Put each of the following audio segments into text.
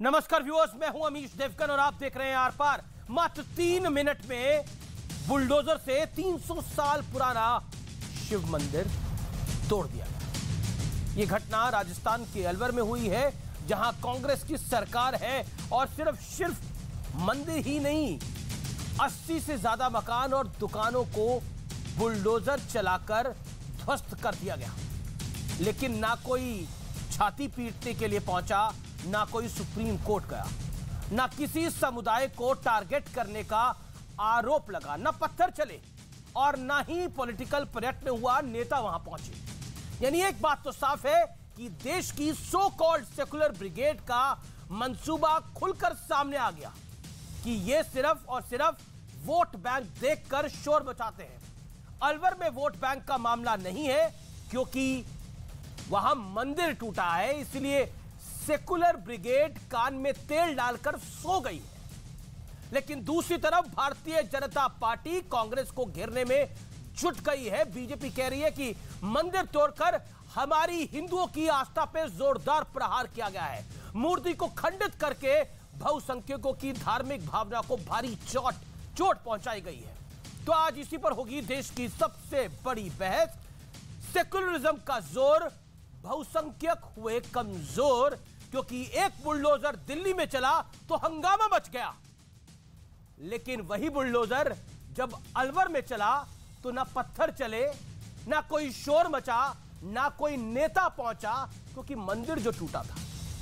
नमस्कार व्यूअर्स, मैं हूं अमीश देवगन और आप देख रहे हैं आर पार। मात्र 3 मिनट में बुलडोजर से 300 साल पुराना शिव मंदिर तोड़ दिया गया। यह घटना राजस्थान के अलवर में हुई है, जहां कांग्रेस की सरकार है और सिर्फ मंदिर ही नहीं, 80 से ज्यादा मकान और दुकानों को बुलडोजर चलाकर ध्वस्त कर दिया गया। लेकिन ना कोई छाती पीटने के लिए पहुंचा, ना कोई सुप्रीम कोर्ट गया, ना किसी समुदाय को टारगेट करने का आरोप लगा, ना पत्थर चले और ना ही पॉलिटिकल प्रयत्न हुआ, नेता वहां पहुंचे। यानी एक बात तो साफ है कि देश की सो कॉल्ड सेकुलर ब्रिगेड का मंसूबा खुलकर सामने आ गया कि ये सिर्फ और सिर्फ वोट बैंक देखकर शोर मचाते हैं। अलवर में वोट बैंक का मामला नहीं है, क्योंकि वहां मंदिर टूटा है, इसलिए सेकुलर ब्रिगेड कान में तेल डालकर सो गई है। लेकिन दूसरी तरफ भारतीय जनता पार्टी कांग्रेस को घेरने में जुट गई है। बीजेपी कह रही है कि मंदिर तोड़कर हमारी हिंदुओं की आस्था पे जोरदार प्रहार किया गया है, मूर्ति को खंडित करके बहुसंख्यकों की धार्मिक भावना को भारी चोट पहुंचाई गई है। तो आज इसी पर होगी देश की सबसे बड़ी बहस। सेकुलरिज्म का जोर, बहुसंख्यक हुए कमजोर, क्योंकि एक बुलडोजर दिल्ली में चला तो हंगामा मच गया, लेकिन वही बुलडोजर जब अलवर में चला तो ना पत्थर चले, ना कोई शोर मचा, ना कोई नेता पहुंचा, क्योंकि मंदिर जो टूटा था।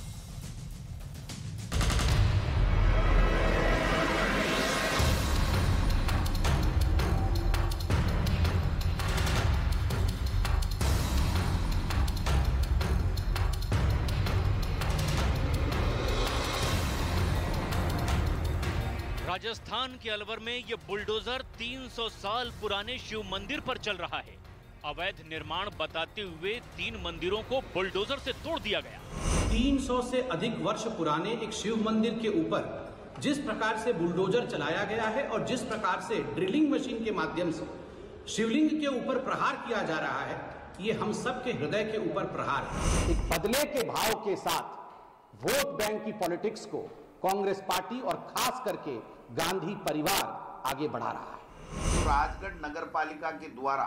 राजस्थान के अलवर में यह बुलडोजर 300 साल पुराने शिव मंदिर पर चल रहा है। अवैध निर्माण बताते हुए 3 मंदिरों को बुलडोजर से तोड़ दिया गया। 300 से अधिक वर्ष पुराने एक शिव मंदिर के ऊपर जिस प्रकार से बुलडोजर चलाया गया है और जिस प्रकार से ड्रिलिंग मशीन के माध्यम से शिवलिंग के ऊपर प्रहार किया जा रहा है, ये हम सब के हृदय के ऊपर प्रहार है। एक बदले के भाव के साथ वोट बैंक की पॉलिटिक्स को कांग्रेस पार्टी और खास करके गांधी परिवार आगे बढ़ा रहा है। तो राजगढ़ नगर पालिका के द्वारा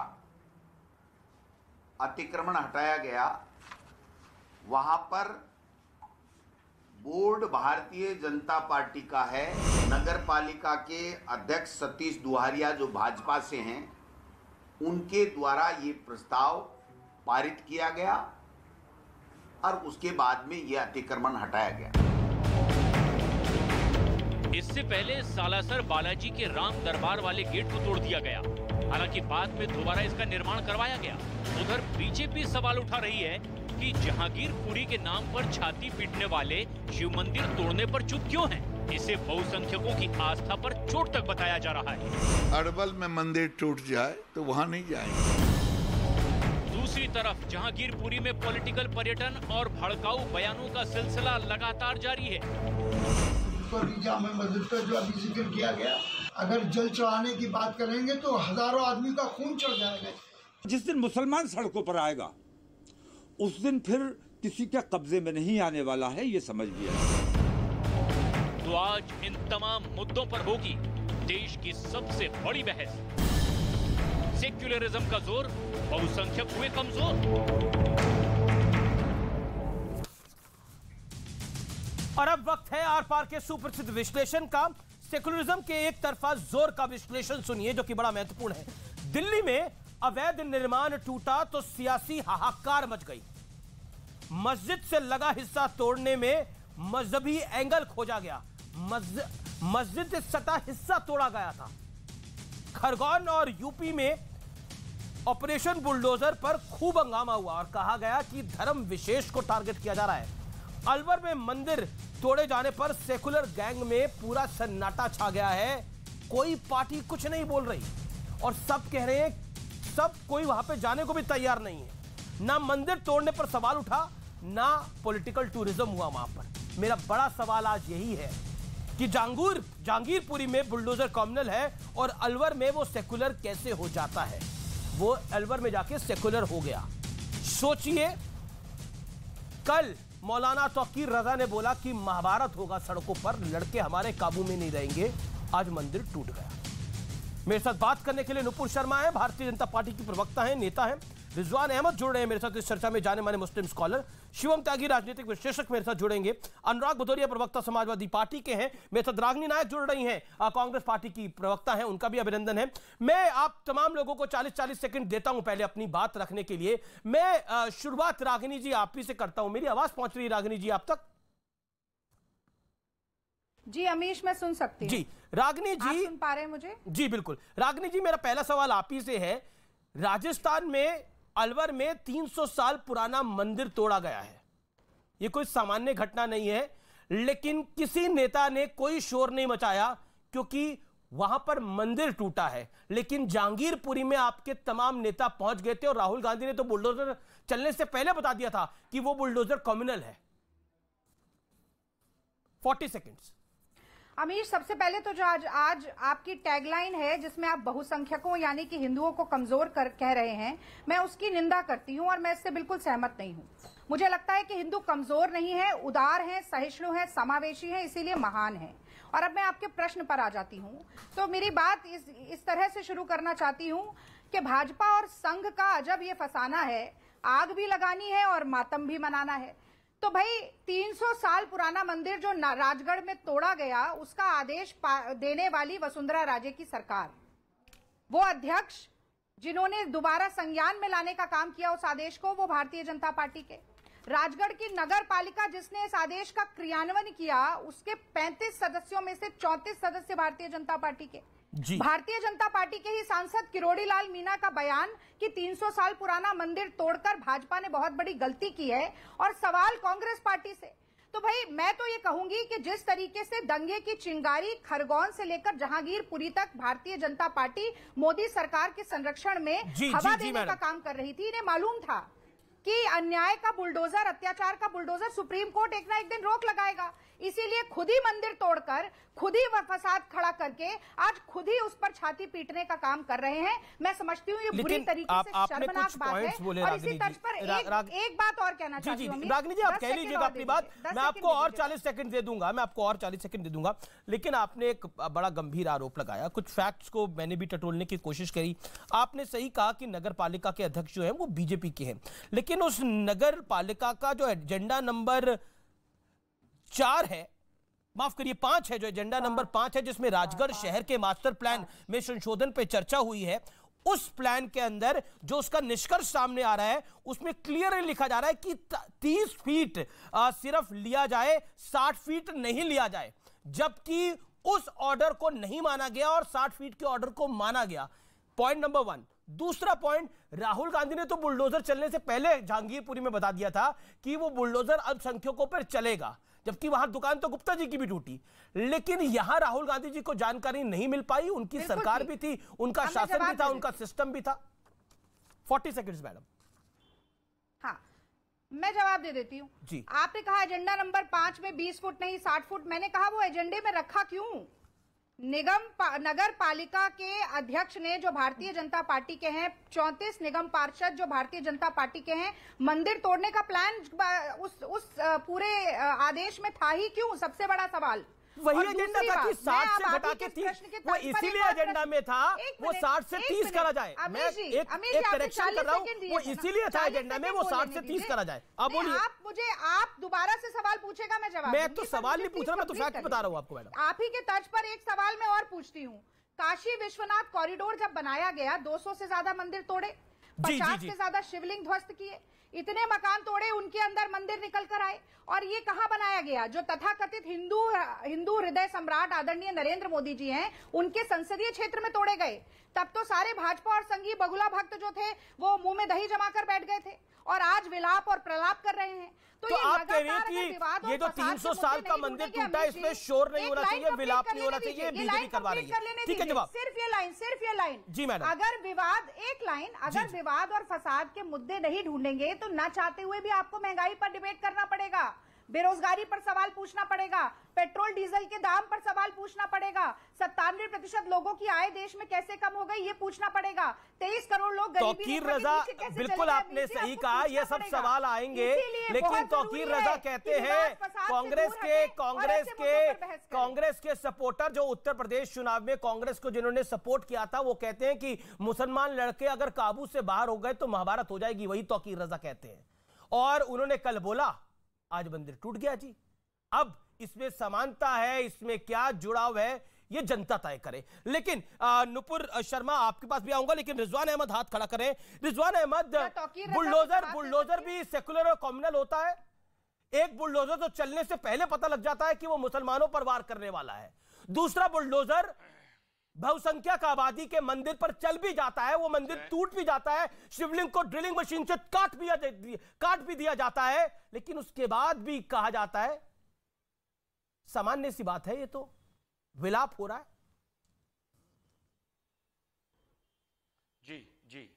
अतिक्रमण हटाया गया, वहां पर बोर्ड भारतीय जनता पार्टी का है। नगर पालिका के अध्यक्ष सतीश दुहारिया जो भाजपा से हैं, उनके द्वारा ये प्रस्ताव पारित किया गया और उसके बाद में ये अतिक्रमण हटाया गया। इससे पहले सालासर बालाजी के राम दरबार वाले गेट को तोड़ दिया गया, हालांकि बाद में दोबारा इसका निर्माण करवाया गया। उधर बीजेपी सवाल उठा रही है कि जहांगीरपुरी के नाम पर छाती पीटने वाले शिव मंदिर तोड़ने पर चुप क्यों हैं? इसे बहुसंख्यकों की आस्था पर चोट तक बताया जा रहा है। अरवल में मंदिर टूट जाए तो वहां नहीं जाएंगे। दूसरी तरफ जहांगीरपुरी में पॉलिटिकल पर्यटन और भड़काऊ बयानों का सिलसिला लगातार जारी है। जामा मस्जिद पर जो अभी जिक्र किया गया, अगर जल चढ़ाने की बात करेंगे तो हजारों आदमी का खून चढ़ जाएगा। जिस दिन मुसलमान सड़कों पर आएगा, उस दिन फिर किसी के कब्जे में नहीं आने वाला है, ये समझ लिया। तो आज इन तमाम मुद्दों पर होगी देश की सबसे बड़ी बहस। सेक्युलरिज्म का जोर, बहुसंख्यक हुए कमजोर। और अब वक्त है आर पार के सुप्रसिद्ध विश्लेषण का। सेकुलरिज्म के एक तरफा जोर का विश्लेषण सुनिए, जो कि बड़ा महत्वपूर्ण है। दिल्ली में अवैध निर्माण टूटा तो सियासी हाहाकार मच गई। मस्जिद से लगा हिस्सा तोड़ने में मजहबी एंगल खोजा गया। मस्जिद से सटा हिस्सा तोड़ा गया था। खरगोन और यूपी में ऑपरेशन बुलडोजर पर खूब हंगामा हुआ और कहा गया कि धर्म विशेष को टारगेट किया जा रहा है। अलवर में मंदिर तोड़े जाने पर सेकुलर गैंग में पूरा सन्नाटा छा गया है। कोई पार्टी कुछ नहीं बोल रही और सब कह रहे हैं, सब कोई वहां पे जाने को भी तैयार नहीं है। ना मंदिर तोड़ने पर सवाल उठा, ना पॉलिटिकल टूरिज्म हुआ वहां पर। मेरा बड़ा सवाल आज यही है कि जहांगीरपुरी में बुलडोजर कॉमनल है और अलवर में वो सेकुलर कैसे हो जाता है? वो अलवर में जाके सेकुलर हो गया। सोचिए, कल मौलाना तौकीर रजा ने बोला कि महाभारत होगा सड़कों पर, लड़के हमारे काबू में नहीं रहेंगे। आज मंदिर टूट गया। मेरे साथ बात करने के लिए नुपुर शर्मा है, भारतीय जनता पार्टी की प्रवक्ता है, नेता है। रिजवान अहमद जुड़ रहे हैं मेरे साथ इस चर्चा में, जाने माने मुस्लिम स्कॉलर। शिवम त्यागी राजनीतिक विश्लेषक मेरे साथ जुड़ेंगे। अनुराग भदौरिया प्रवक्ता समाजवादी पार्टी के हैं। मेरे साथ रागिनी नायक जुड़ रही हैं, कांग्रेस पार्टी की प्रवक्ता हैं, उनका भी अभिनंदन है। मैं आप तमाम लोगों को 40-40 सेकंड देता हूं पहले अपनी बात रखने के लिए। मैं शुरुआत रागिनी जी आप ही से करता हूं। मेरी आवाज पहुंच रही है रागिनी जी आप तक? जी अमीश, मैं सुन सकती हूं। जी रागिनी जी, आप सुन पा रहे हैं मुझे? जी बिल्कुल। रागिनी जी, मेरा पहला सवाल आप ही से है। राजस्थान में अलवर में 300 साल पुराना मंदिर तोड़ा गया है। यह कोई सामान्य घटना नहीं है, लेकिन किसी नेता ने कोई शोर नहीं मचाया क्योंकि वहां पर मंदिर टूटा है। लेकिन जहांगीरपुरी में आपके तमाम नेता पहुंच गए थे और राहुल गांधी ने तो बुलडोजर चलने से पहले बता दिया था कि वो बुलडोजर कम्युनल है। 40 सेकेंड्स। अमीर, सबसे पहले तो जो आज आपकी टैगलाइन है जिसमें आप बहुसंख्यकों यानी कि हिंदुओं को कमजोर कह रहे हैं, मैं उसकी निंदा करती हूं और मैं इससे बिल्कुल सहमत नहीं हूं। मुझे लगता है कि हिंदू कमजोर नहीं है, उदार हैं, सहिष्णु हैं, समावेशी हैं, इसीलिए महान हैं। और अब मैं आपके प्रश्न पर आ जाती हूं। तो मेरी बात इस तरह से शुरू करना चाहती हूं कि भाजपा और संघ का अजब ये फसाना है, आग भी लगानी है और मातम भी मनाना है। तो भाई 300 साल पुराना मंदिर जो राजगढ़ में तोड़ा गया, उसका आदेश देने वाली वसुंधरा राजे की सरकार, वो अध्यक्ष जिन्होंने दोबारा संज्ञान में लाने का काम किया उस आदेश को, वो भारतीय जनता पार्टी के। राजगढ़ की नगर पालिका जिसने इस आदेश का क्रियान्वयन किया, उसके 35 सदस्यों में से 34 सदस्य भारतीय जनता पार्टी के। भारतीय जनता पार्टी के ही सांसद किरोड़ी लाल मीणा का बयान कि 300 साल पुराना मंदिर तोड़कर भाजपा ने बहुत बड़ी गलती की है, और सवाल कांग्रेस पार्टी से। तो भाई मैं तो ये कहूंगी कि जिस तरीके से दंगे की चिंगारी खरगोन से लेकर जहांगीरपुरी तक भारतीय जनता पार्टी मोदी सरकार के संरक्षण में हवा देने का काम कर रही थी, इन्हें मालूम था कि अन्याय का बुलडोजर, अत्याचार का बुलडोजर सुप्रीम कोर्ट एक ना एक दिन रोक लगाएगा। इसीलिए खुद ही मंदिर तोड़कर, खुद ही फसाद खड़ा करके आज खुद ही उस पर छाती पीटने का काम कर रहे हैं। मैं समझती हूँ ये बुरी तरीके से शर्मनाक बात है। और इसी तर्ज पर एक बात और कहना चाहती हूँ। रागिनी जी, आप कह लीजिएगा अपनी बात, मैं आपको और 40 सेकंड दे दूंगा, मैं आपको और 40 सेकंड दे दूंगा। लेकिन आपने एक बड़ा गंभीर आरोप लगाया, कुछ फैक्ट्स को मैंने भी टटोलने की कोशिश करी। आपने सही कहा कि नगर पालिका के अध्यक्ष जो है वो बीजेपी के हैं, लेकिन उस नगर पालिका का जो एजेंडा नंबर 4 है, माफ करिए 5 है, जो एजेंडा नंबर 5 है, जिसमें राजगढ़ शहर के मास्टर प्लान में संशोधन पे चर्चा हुई है, उस प्लान के अंदर जो उसका निष्कर्ष सामने आ रहा है, उसमें क्लियरली लिखा जा रहा है कि 30 फीट सिर्फ लिया जाए, 60 फीट नहीं लिया जाए। जबकि उस ऑर्डर को नहीं माना गया और 60 फीट के ऑर्डर को माना गया। Point number 1। दूसरा पॉइंट, राहुल गांधी ने तो बुलडोजर चलने से पहले जहांगीरपुरी में बता दिया था कि वो बुलडोजर अल्पसंख्यकों पर चलेगा, जबकि वहां दुकान तो गुप्ता जी की भी टूटी। लेकिन यहां राहुल गांधी जी को जानकारी नहीं मिल पाई, उनकी सरकार भी थी, उनका शासन भी था, उनका सिस्टम भी था। 40 सेकंड्स मैडम। हाँ, मैं जवाब दे देती हूँ जी। आपने कहा एजेंडा नंबर 5 में 20 फुट नहीं 60 फुट, मैंने कहा वो एजेंडे में रखा क्यों? नगर पालिका के अध्यक्ष ने, जो भारतीय जनता पार्टी के हैं, 34 निगम पार्षद जो भारतीय जनता पार्टी के हैं, मंदिर तोड़ने का प्लान उस पूरे आदेश में था ही क्यों? सबसे बड़ा सवाल वही एजेंडा था कि 60 से घटा के 30, वो इसीलिए एजेंडा में था वो 60 से 30 करा जाए। मैं एक करेक्शन कर रहा हूँ, वो इसीलिए था एजेंडा में वो 60 से 30 करा जाए। अब बोलिए। आप दोबारा से सवाल पूछेगा, मैं जवाब। मैं तो सवाल नहीं पूछ रहा, मैं तो फैक्ट बता रहा हूँ आपको मैडम। आप ही के तर्ज पर एक सवाल मैं और पूछती हूँ। काशी विश्वनाथ कॉरिडोर जब बनाया गया, 200 से ज्यादा मंदिर तोड़े, 50 से ज्यादा शिवलिंग ध्वस्त किए, इतने मकान तोड़े, उनके अंदर मंदिर निकल कर आए। और ये कहां बनाया गया? जो तथाकथित हिंदू हृदय सम्राट आदरणीय नरेंद्र मोदी जी हैं, उनके संसदीय क्षेत्र में तोड़े गए। तब तो सारे भाजपा और संघीय बगुला भक्त जो थे वो मुंह में दही जमाकर बैठ गए थे और आज विलाप और प्रलाप कर रहे हैं। तो आप कह रहे हैं कि ये जो 300 साल का मंदिर टूटा है, इसमें शोर नहीं होना चाहिए, विलाप नहीं होना चाहिए, बीजेपी करवा रही है। ठीक है, जवाब। सिर्फ ये लाइन जी मैडम। अगर विवाद, एक लाइन, अगर विवाद और फसाद के मुद्दे नहीं ढूंढेंगे तो ना चाहते हुए भी आपको महंगाई पर डिबेट करना पड़ेगा। बेरोजगारी पर सवाल पूछना पड़ेगा, पेट्रोल डीजल के दाम पर सवाल पूछना पड़ेगा, 97% लोगों की आय देश में कैसे कम हो गई ये पूछना पड़ेगा, 23 करोड़ लोग गरीबी रेखा के नीचे कैसे चले बिल्कुल गए, आपने सही कहा, ये सब सवाल आएंगे, लेकिन तौकीर रजा कहते हैं कांग्रेस के सपोर्टर जो उत्तर प्रदेश चुनाव में कांग्रेस को जिन्होंने सपोर्ट किया था, वो कहते हैं कि मुसलमान लड़के अगर काबू से बाहर हो गए तो महाभारत हो जाएगी, वही तौकीर रजा कहते हैं। और उन्होंने कल बोला आज मंदिर टूट गया जी। अब इसमें समानता है, इसमें क्या जुड़ाव है, ये जनता तय करे। लेकिन नुपुर शर्मा आपके पास भी आऊंगा, लेकिन रिजवान अहमद हाथ खड़ा करें। रिजवान अहमद, बुलडोजर भी सेकुलर और कम्युनल होता है। एक बुलडोजर तो चलने से पहले पता लग जाता है कि वो मुसलमानों पर वार करने वाला है, दूसरा बुलडोजर बहुसंख्यक आबादी के मंदिर पर चल भी जाता है, वो मंदिर टूट भी जाता है, शिवलिंग को ड्रिलिंग मशीन से काट भी दिया जाता है, लेकिन उसके बाद भी कहा जाता है सामान्य सी बात है, ये तो विलाप हो रहा है। जी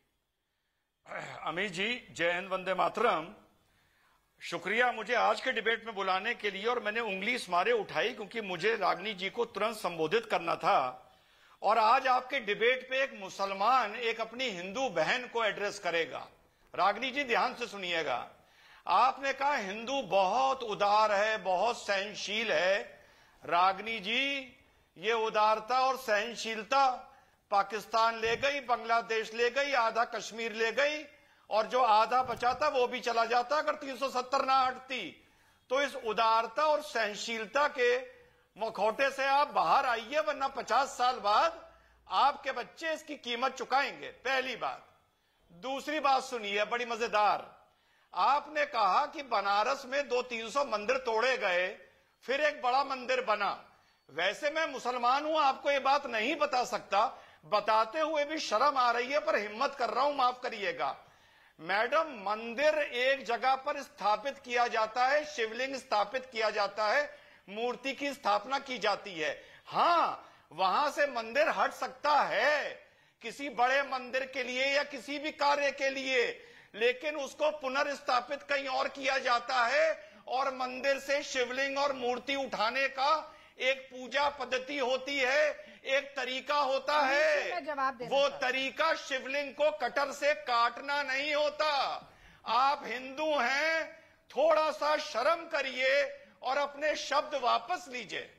अमित जी, जय हिंद, वंदे मातरम। शुक्रिया मुझे आज के डिबेट में बुलाने के लिए, और मैंने उंगली इस मारे उठाई क्योंकि मुझे रागनी जी को तुरंत संबोधित करना था। और आज आपके डिबेट पे एक मुसलमान एक अपनी हिंदू बहन को एड्रेस करेगा। रागनी जी ध्यान से सुनिएगा, आपने कहा हिंदू बहुत उदार है, बहुत सहनशील है। रागनी जी, ये उदारता और सहनशीलता पाकिस्तान ले गई, बांग्लादेश ले गई, आधा कश्मीर ले गई, और जो आधा बचा था वो भी चला जाता अगर 370 ना हटती। तो इस उदारता और सहनशीलता के मुखौटे से आप बाहर आइए, वरना 50 साल बाद आपके बच्चे इसकी कीमत चुकाएंगे। पहली बात। दूसरी बात सुनिए, बड़ी मजेदार। आपने कहा कि बनारस में 200-300 मंदिर तोड़े गए, फिर एक बड़ा मंदिर बना। वैसे मैं मुसलमान हूं, आपको ये बात नहीं बता सकता, बताते हुए भी शर्म आ रही है, पर हिम्मत कर रहा हूं, माफ करिएगा। मैडम, मंदिर एक जगह पर स्थापित किया जाता है, शिवलिंग स्थापित किया जाता है, मूर्ति की स्थापना की जाती है। हां, वहां से मंदिर हट सकता है किसी बड़े मंदिर के लिए या किसी भी कार्य के लिए, लेकिन उसको पुनर्स्थापित कहीं और किया जाता है। और मंदिर से शिवलिंग और मूर्ति उठाने का एक पूजा पद्धति होती है, एक तरीका होता है। वो तरीका शिवलिंग को कटर से काटना नहीं होता। आप हिंदू हैं, थोड़ा सा शर्म करिए और अपने शब्द वापस लीजिए।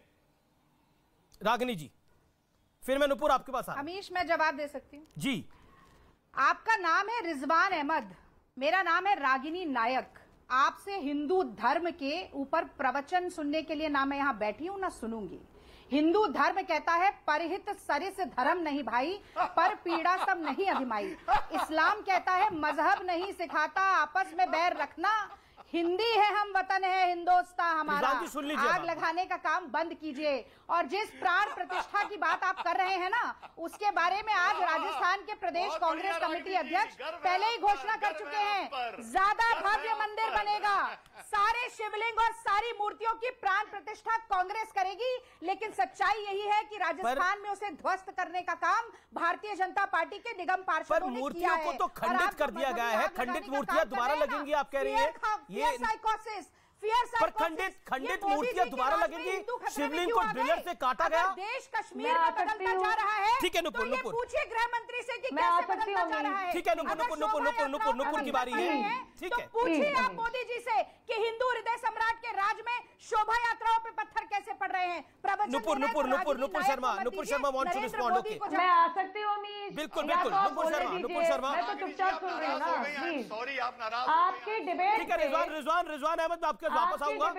रागिनी जी, फिर मैं नुपुर आपके पास आ। अमीश, मैं जवाब दे सकती हूँ जी। आपका नाम है रिजवान अहमद, मेरा नाम है रागिनी नायक। आपसे हिंदू धर्म के ऊपर प्रवचन सुनने के लिए ना मैं यहां बैठी हूं ना सुनूंगी। हिंदू धर्म कहता है परहित सरिस धर्म नहीं भाई, पर पीड़ा सब नहीं अधिमाई। इस्लाम कहता है मजहब नहीं सिखाता आपस में बैर रखना। हिंदी है हम वतन है हिंदुस्तान हमारा। आग लगाने का काम बंद कीजिए। और जिस प्राण प्रतिष्ठा की बात आप कर रहे हैं ना, उसके बारे में आज राजस्थान के प्रदेश कांग्रेस कमेटी अध्यक्ष पहले ही घोषणा कर चुके हैं। ज्यादा भव्य मंदिर बनेगा, सारे शिवलिंग और सारी मूर्तियों की प्राण प्रतिष्ठा कांग्रेस करेगी। लेकिन सच्चाई यही है कि राजस्थान में उसे ध्वस्त करने का काम भारतीय जनता पार्टी के निगम पार्षदों ने किया है। मूर्तियों को तो खंडित कर दिया गया है, खंडित मूर्तियां दोबारा लगेंगी, आप कह रही है ये साइकोसिस, पर खंडित मूर्तियां दोबारा लगेंगी। शिवलिंग को ड्रिलर से काटा गया। देश कश्मीर में बदलता जा रहा है। ठीक है नुपुर, नुपुर पूछिए गृह मंत्री से कि कैसे बदलता जा रहा है। ठीक है नुपुर की बारी है। ठीक है, पूछिए आप मोदी जी से कि हिंदू हृदय सम्राट के राज में शोभा यात्राओं पे पत्थर कैसे पड़ रहे हैं। Nupur Sharma want to respond. Okay, मैं आ सकती हूँ बिल्कुल नुपुर शर्मा, मैं तो चुपचाप सुन रही हूँ ना। सॉरी, आप नाराज आपके डिबेट। ठीक है, रिजवान अहमद आपके वापस आऊंगा।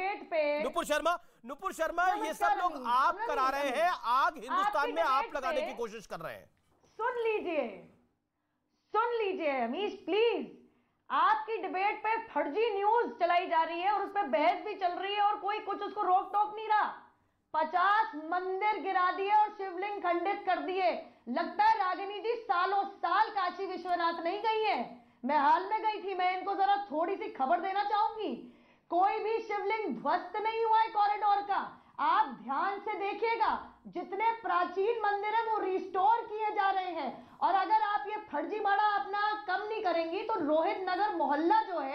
नुपुर शर्मा, ये सब लोग आप करा रहे हैं, आग हिंदुस्तान में आप लगाने की कोशिश कर रहे हैं। सुन लीजिए अमीश प्लीज। आपकी डिबेट पे फर्जी न्यूज चलाई जा रही है और उस पर बहस भी चल रही है और कोई कुछ उसको रोक टोक नहीं रहा। 50 मंदिर गिरा दिए और शिवलिंग खंडित कर दिए। लगता है रागिनी जी सालों साल काशी विश्वनाथ नहीं गई है। मैं हाल में गई थी, मैं इनको जरा थोड़ी सी खबर देना चाहूंगी। कोई भी शिवलिंग ध्वस्त नहीं हुआ है कॉरिडोर का। आप ध्यान से देखिएगा, जितने प्राचीन मंदिर हैं वो रिस्टोर किए जा रहे हैं। और अगर आप ये फर्जीवाड़ा अपना कम नहीं करेंगी तो रोहित नगर मोहल्ला जो है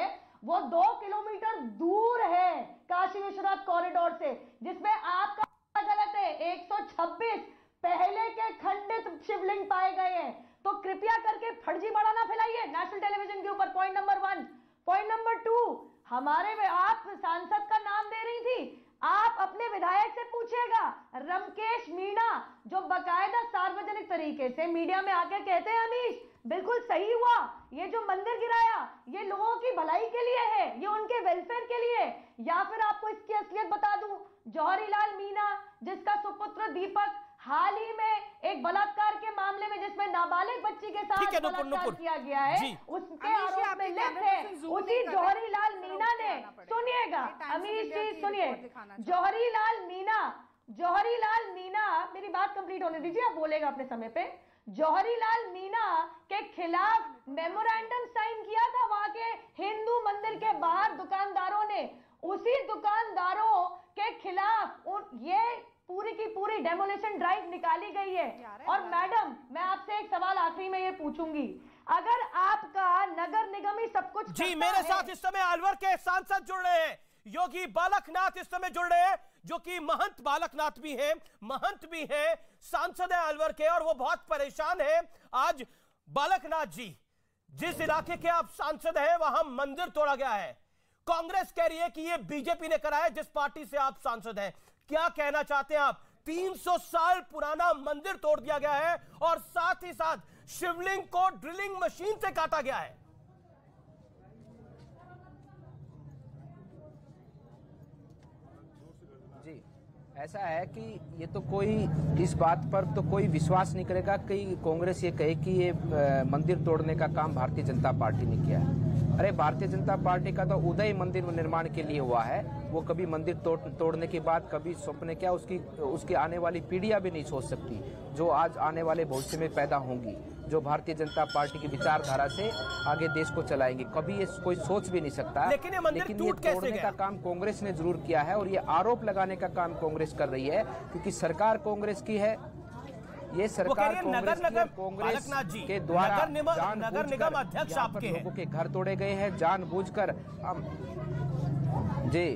वो 2 किलोमीटर दूर है काशी विश्वनाथ कॉरिडोर से, जिसमें आपका गलत है। 126 पहले के खंडित शिवलिंग पाए गए हैं। तो कृपया करके फर्जी बड़ा ना फैलाइए नेशनल टेलीविजन के ऊपर। Point number 1। पॉइंट नंबर 2, हमारे में आप सांसद का नाम दे रही थी, आप अपने विधायक से पूछिएगा रमकेश मीणा, जो बकायदा सार्वजनिक तरीके से मीडिया में आकर कहते हैं अमीश बिल्कुल सही हुआ, ये जो मंदिर गिराया ये लोगों की भलाई के लिए है, ये उनके वेलफेयर के लिए। या फिर आपको इसकी असलियत बता दूं, जौहरी लाल मीणा जिसका सुपुत्र दीपक हाल ही में एक बलात्कार के मामले में जिसमें नाबालिग बच्ची के साथ बलात्कार किया गया है, उसके आरोप में लिप्त है, उसी जौहरी लाल मीणा ने, सुनिएगा अमीश जी सुनिए, जौहरी लाल मीणा, मेरी बात कंप्लीट होने दीजिए, आप बोलेगा अपने समय पे। जौहरी लाल मीणा के खिलाफ मेमोरेंडम साइन किया था वहां के हिंदू मंदिर के बाहर दुकानदारों ने। उसी दुकानदारों के खिलाफ ये पूरी की पूरी डेमोलिशन ड्राइव निकाली गई है। और मैडम मैं आपसे एक सवाल आखिरी में ये पूछूंगी, अगर आपका नगर निगम ही सब कुछ जी, मेरे साथ इस समय अलवर के सांसद जुड़ रहे हैं, योगी बालकनाथ इस समय जुड़ रहे हैं, जो कि महंत बालकनाथ भी हैं, महंत भी हैं, सांसद है अलवर के, और वो बहुत परेशान है। आज बालकनाथ जी, जिस इलाके के आप सांसद हैं वहां मंदिर तोड़ा गया है, कांग्रेस कह रही है कि ये बीजेपी ने कराया, जिस पार्टी से आप सांसद हैं। क्या कहना चाहते हैं आप? 300 साल पुराना मंदिर तोड़ दिया गया है और साथ ही साथ शिवलिंग को ड्रिलिंग मशीन से काटा गया है। जी, ऐसा है कि ये तो कोई इस बात पर तो कोई विश्वास नहीं करेगा कि कांग्रेस ये कहे कि ये मंदिर तोड़ने का काम भारतीय जनता पार्टी ने किया है। अरे भारतीय जनता पार्टी का तो उदय मंदिर निर्माण के लिए हुआ है, वो कभी मंदिर तोड़ने के बाद कभी सपने क्या उसकी आने वाली पीढ़ियां भी नहीं सोच सकती, जो आज आने वाले भविष्य में पैदा होंगी, जो भारतीय जनता पार्टी की विचारधारा से आगे देश को चलाएंगे, कभी ये कोई सोच भी नहीं सकता। लेकिन ये तोड़ने का काम कांग्रेस ने जरूर किया है और ये आरोप लगाने का काम कांग्रेस कर रही है, क्योंकि सरकार कांग्रेस की है। ये सरकार कांग्रेस के द्वारा नगर निगम अध्यक्ष आपके लोगों के घर तोड़े गए हैं जानबूझकर। जी,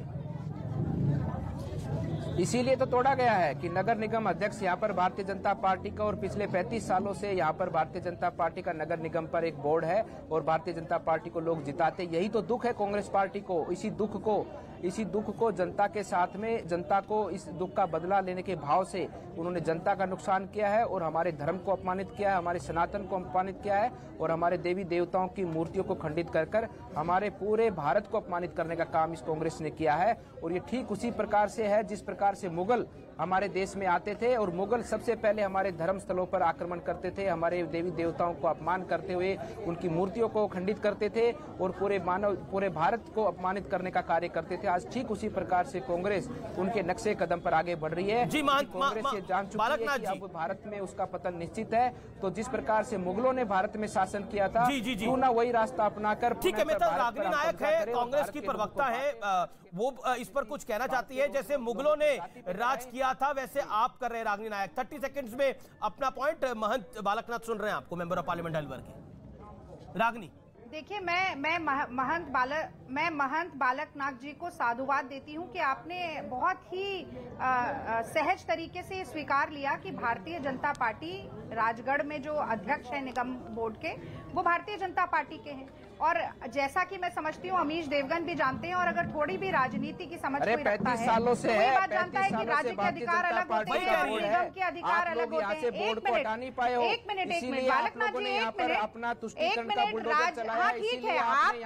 इसीलिए तो तोड़ा गया है कि नगर निगम अध्यक्ष यहाँ पर भारतीय जनता पार्टी का, और पिछले 35 सालों से यहाँ पर भारतीय जनता पार्टी का नगर निगम पर एक बोर्ड है और भारतीय जनता पार्टी को लोग जिताते। यही तो दुख है कांग्रेस पार्टी को। इसी दुख को जनता के साथ में, जनता को इस दुख का बदला लेने के भाव से उन्होंने जनता का नुकसान किया है और हमारे धर्म को अपमानित किया है, हमारे सनातन को अपमानित किया है और हमारे देवी देवताओं की मूर्तियों को खंडित कर हमारे पूरे भारत को अपमानित करने का काम इस कांग्रेस ने किया है। और ये ठीक उसी प्रकार से है जिस प्रकार से मुगल हमारे देश में आते थे और मुगल सबसे पहले हमारे धर्म स्थलों पर आक्रमण करते थे, हमारे देवी देवताओं को अपमान करते हुए उनकी मूर्तियों को खंडित करते थे और पूरे भारत को अपमानित करने का कार्य करते थे। आज ठीक उसी प्रकार से कांग्रेस उनके नक्शे कदम पर आगे बढ़ रही है। कांग्रेस ये जान चुकी है कि अब भारत में उसका पतन निश्चित है। तो जिस प्रकार से मुगलों ने भारत में शासन किया था, क्यों ना वही रास्ता अपनाकर। ठीक है, रागिनी नायक है, कांग्रेस की प्रवक्ता है, वो इस पर कुछ कहना चाहती है। जैसे मुगलों ने राज किया था वैसे आप कर रहे हैं रागिनी नायक। 30 सेकंड्स में अपना पॉइंट। महंत बालकनाथ सुन रहे हैं आपको, मेंबर ऑफ पार्लियामेंट अलवर के। रागिनी, देखिए, मैं महंत बालकनाथ जी को साधुवाद देती हूं कि आपने बहुत ही सहज तरीके से स्वीकार लिया कि भारतीय जनता पार्टी राजगढ़ में जो अध्यक्ष है निगम बोर्ड के, वो भारतीय जनता पार्टी के हैं। और जैसा कि मैं समझती हूँ अमीश देवगन भी जानते हैं, और अगर थोड़ी भी राजनीति की समझ कोई रखता है तो ये बात जानता है कि राज्य के अधिकार अलग होते हैं, निगम के अधिकार अलग होते हैं। एक मिनट बालकनाथ जी, एक मिनट राज, हाँ ठीक है,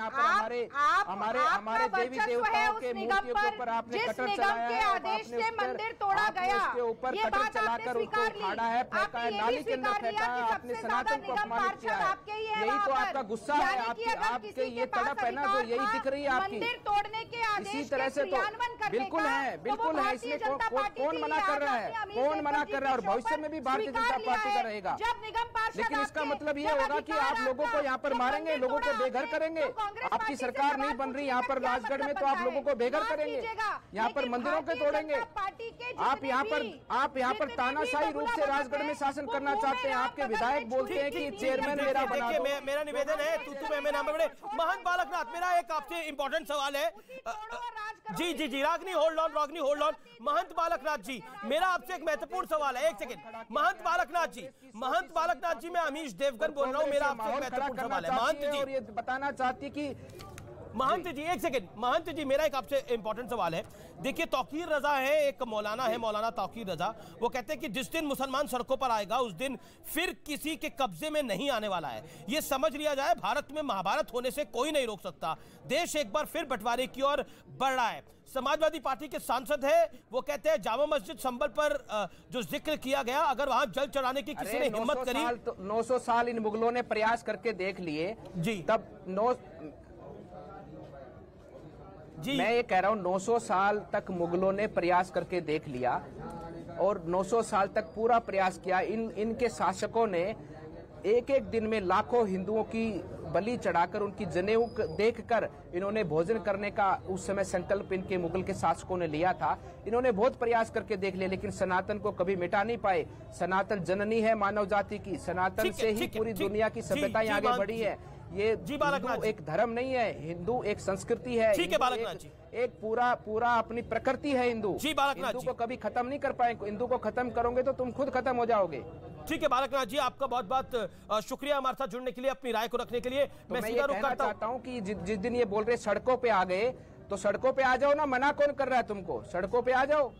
आपका वर्चस्व है उस निगम पर जिस निगम के आदेश से मंदिर तोड़ा गया, ये बात आपने स्वीकार ली। आपने ये भी स्वीकार लिया कि सबसे ज्यादा निगम पार्षद आपके ही है वहाँ पर, यानी कि अगर किसी के पास अधिकार था मंदिर तोड़ने के आदेश के क्रियान्वयन बिल्कुल है, बिल्कुल है। इसमें कौन मना कर रहा है? कौन मना कर रहा है? और भविष्य में भी भारतीय जनता पार्टी का रहेगा। लेकिन इसका मतलब ये होगा कि आप लोगों को यहाँ पर मारेंगे, लोगों को बेघर करेंगे। आपकी सरकार नहीं बन रही यहाँ पर राजगढ़ में, तो आप लोगों को बेघर करेंगे, यहाँ पर मंदिरों के तोड़ेंगे। आप यहाँ पर तानाशाही रूप से राजगढ़ में शासन करना चाहते हैं। आपके विधायक बोलते हैं कि चेयरमैन मेरा बना दो। मेरा निवेदन है, महंत बालकनाथ, मेरा एक आपसे इंपॉर्टेंट सवाल है। जी रागनी होल्ड ऑन। महंत बालकनाथ जी, मेरा आपसे एक महत्वपूर्ण सवाल है। एक सेकंड, महंत बालकनाथ जी, मैं अमीश देवगन बोल रहा हूँ। मेरा आपसे एक महत्वपूर्ण सवाल है महंत जी। और ये बताना चाहती कि महंत जी, एक सेकंड, महंत जी, मेरा एक आपसे इंपॉर्टेंट सवाल है। देखिए, तौकीर रजा है, एक मौलाना है, मौलाना तौकीर रजा, वो कहते हैं कि जिस दिन मुसलमान सड़कों पर आएगा उस दिन फिर किसी के कब्जे में नहीं आने वाला है। ये समझ लिया जाए, भारत में महाभारत होने से कोई नहीं रोक सकता। देश एक बार फिर बंटवारे की ओर बढ़ रहा है। समाजवादी पार्टी के सांसद है, वो कहते हैं जामा मस्जिद संभल पर जो जिक्र किया गया, अगर वहां जल चढ़ाने की किसी ने हिम्मत करी। 900 साल इन मुगलों ने प्रयास करके देख लिए जी, तब मैं ये कह रहा हूँ 900 साल तक मुगलों ने प्रयास करके देख लिया, और 900 साल तक पूरा प्रयास किया। इनके शासकों ने एक एक दिन में लाखों हिंदुओं की बलि चढ़ाकर, उनकी जनेऊ देखकर इन्होंने भोजन करने का उस समय संकल्प इनके मुगल के शासकों ने लिया था। इन्होंने बहुत प्रयास करके देख लिया, लेकिन सनातन को कभी मिटा नहीं पाए। सनातन जननी है मानव जाति की, सनातन से ही पूरी दुनिया की सभ्यता आगे बढ़ी है। ये हिंदू एक धर्म नहीं है, हिंदू एक संस्कृति है, एक पूरा अपनी प्रकृति है हिंदू। हिंदू को कभी खत्म नहीं कर पाएंगे। हिंदू को खत्म करोगे तो तुम खुद खत्म हो जाओगे। ठीक है बालकनाथ जी, आपका बहुत बहुत शुक्रिया हमारे साथ जुड़ने के लिए, अपनी राय को रखने के लिए। मैं सीधा रुख करता चाहता हूँ कि जिस दिन ये बोल रहे सड़कों पे आ गए, तो सड़कों पे आ जाओ ना, मना कौन कर रहा है तुमको? सड़कों पे आ जाओ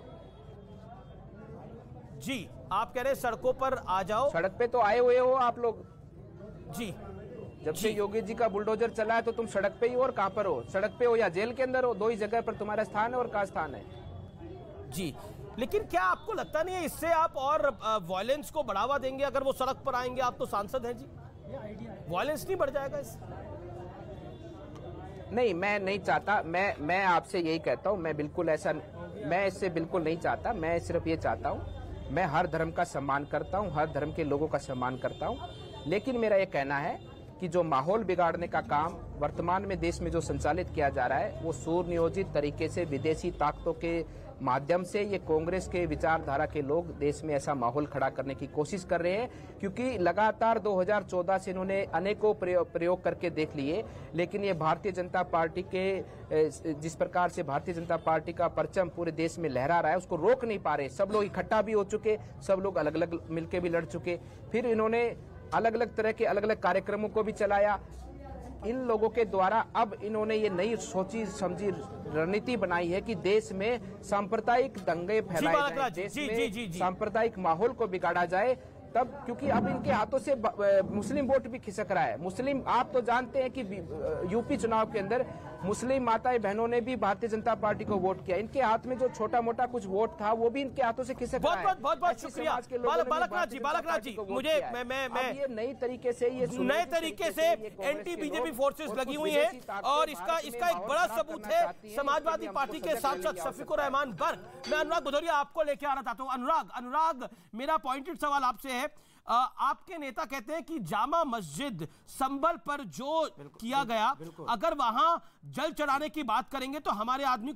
जी। आप कह रहे हैं सड़कों पर आ जाओ, सड़क पे तो आए हुए हो आप लोग जी। जब से योगी जी का बुलडोजर चला है तो तुम सड़क पे ही हो, और कहां पर हो? सड़क पे हो या जेल के अंदर हो, दो ही जगह पर तुम्हारा स्थान है। और कहां स्थान है जी? लेकिन क्या आपको लगता नहीं है इससे आप और वायलेंस को बढ़ावा देंगे? अगर वो सड़क पर आएंगे, आप तो सांसद हैं जी, वायलेंस नहीं बढ़ जाएगा इससे? नहीं, मैं नहीं चाहता। मैं आपसे यही कहता हूं, मैं बिल्कुल ऐसा, मैं इससे बिल्कुल नहीं चाहता। मैं सिर्फ ये चाहता हूं, मैं हर धर्म का सम्मान करता हूं, हर धर्म के लोगों का सम्मान करता हूं, लेकिन मेरा ये कहना है कि जो माहौल बिगाड़ने का काम वर्तमान में देश में जो संचालित किया जा रहा है, वो सुनियोजित तरीके से विदेशी ताकतों के माध्यम से ये कांग्रेस के विचारधारा के लोग देश में ऐसा माहौल खड़ा करने की कोशिश कर रहे हैं। क्योंकि लगातार 2014 से इन्होंने अनेकों प्रयोग करके देख लिए, लेकिन ये भारतीय जनता पार्टी के जिस प्रकार से भारतीय जनता पार्टी का परचम पूरे देश में लहरा रहा है, उसको रोक नहीं पा रहे। सब लोग इकट्ठा भी हो चुके, सब लोग अलग अलग मिलकर भी लड़ चुके, फिर इन्होंने अलग अलग तरह के अलग अलग कार्यक्रमों को भी चलाया। इन लोगों के द्वारा अब इन्होंने ये नई सोची समझी रणनीति बनाई है कि देश में सांप्रदायिक दंगे फैलाए जाए, देश में सांप्रदायिक माहौल को बिगाड़ा जाए। तब क्योंकि अब इनके हाथों से मुस्लिम वोट भी खिसक रहा है। मुस्लिम, आप तो जानते हैं कि यूपी चुनाव के अंदर मुस्लिम माताएं बहनों ने भी भारतीय जनता पार्टी को वोट किया। इनके हाथ में जो छोटा मोटा कुछ वोट था वो भी इनके हाथों से खिसक रहा है। बहुत शुक्रिया बालकनाथ जी। मुझे मैं ये नई तरीके से एंटी बीजेपी फोर्सेस लगी हुई है, और इसका एक बड़ा सबूत है समाजवादी पार्टी के सांसद शफीकुर रहमान बर्क। मैं अनुराग भदौरिया आपको लेके आना चाहता हूँ। अनुराग, मेरा पॉइंटेड सवाल आपसे है। आपके नेता कहते हैं कि जामा मस्जिद संभल पर जो किया गया, अगर वहां जल चढ़ाने की बात करेंगे तो हमारे आदमी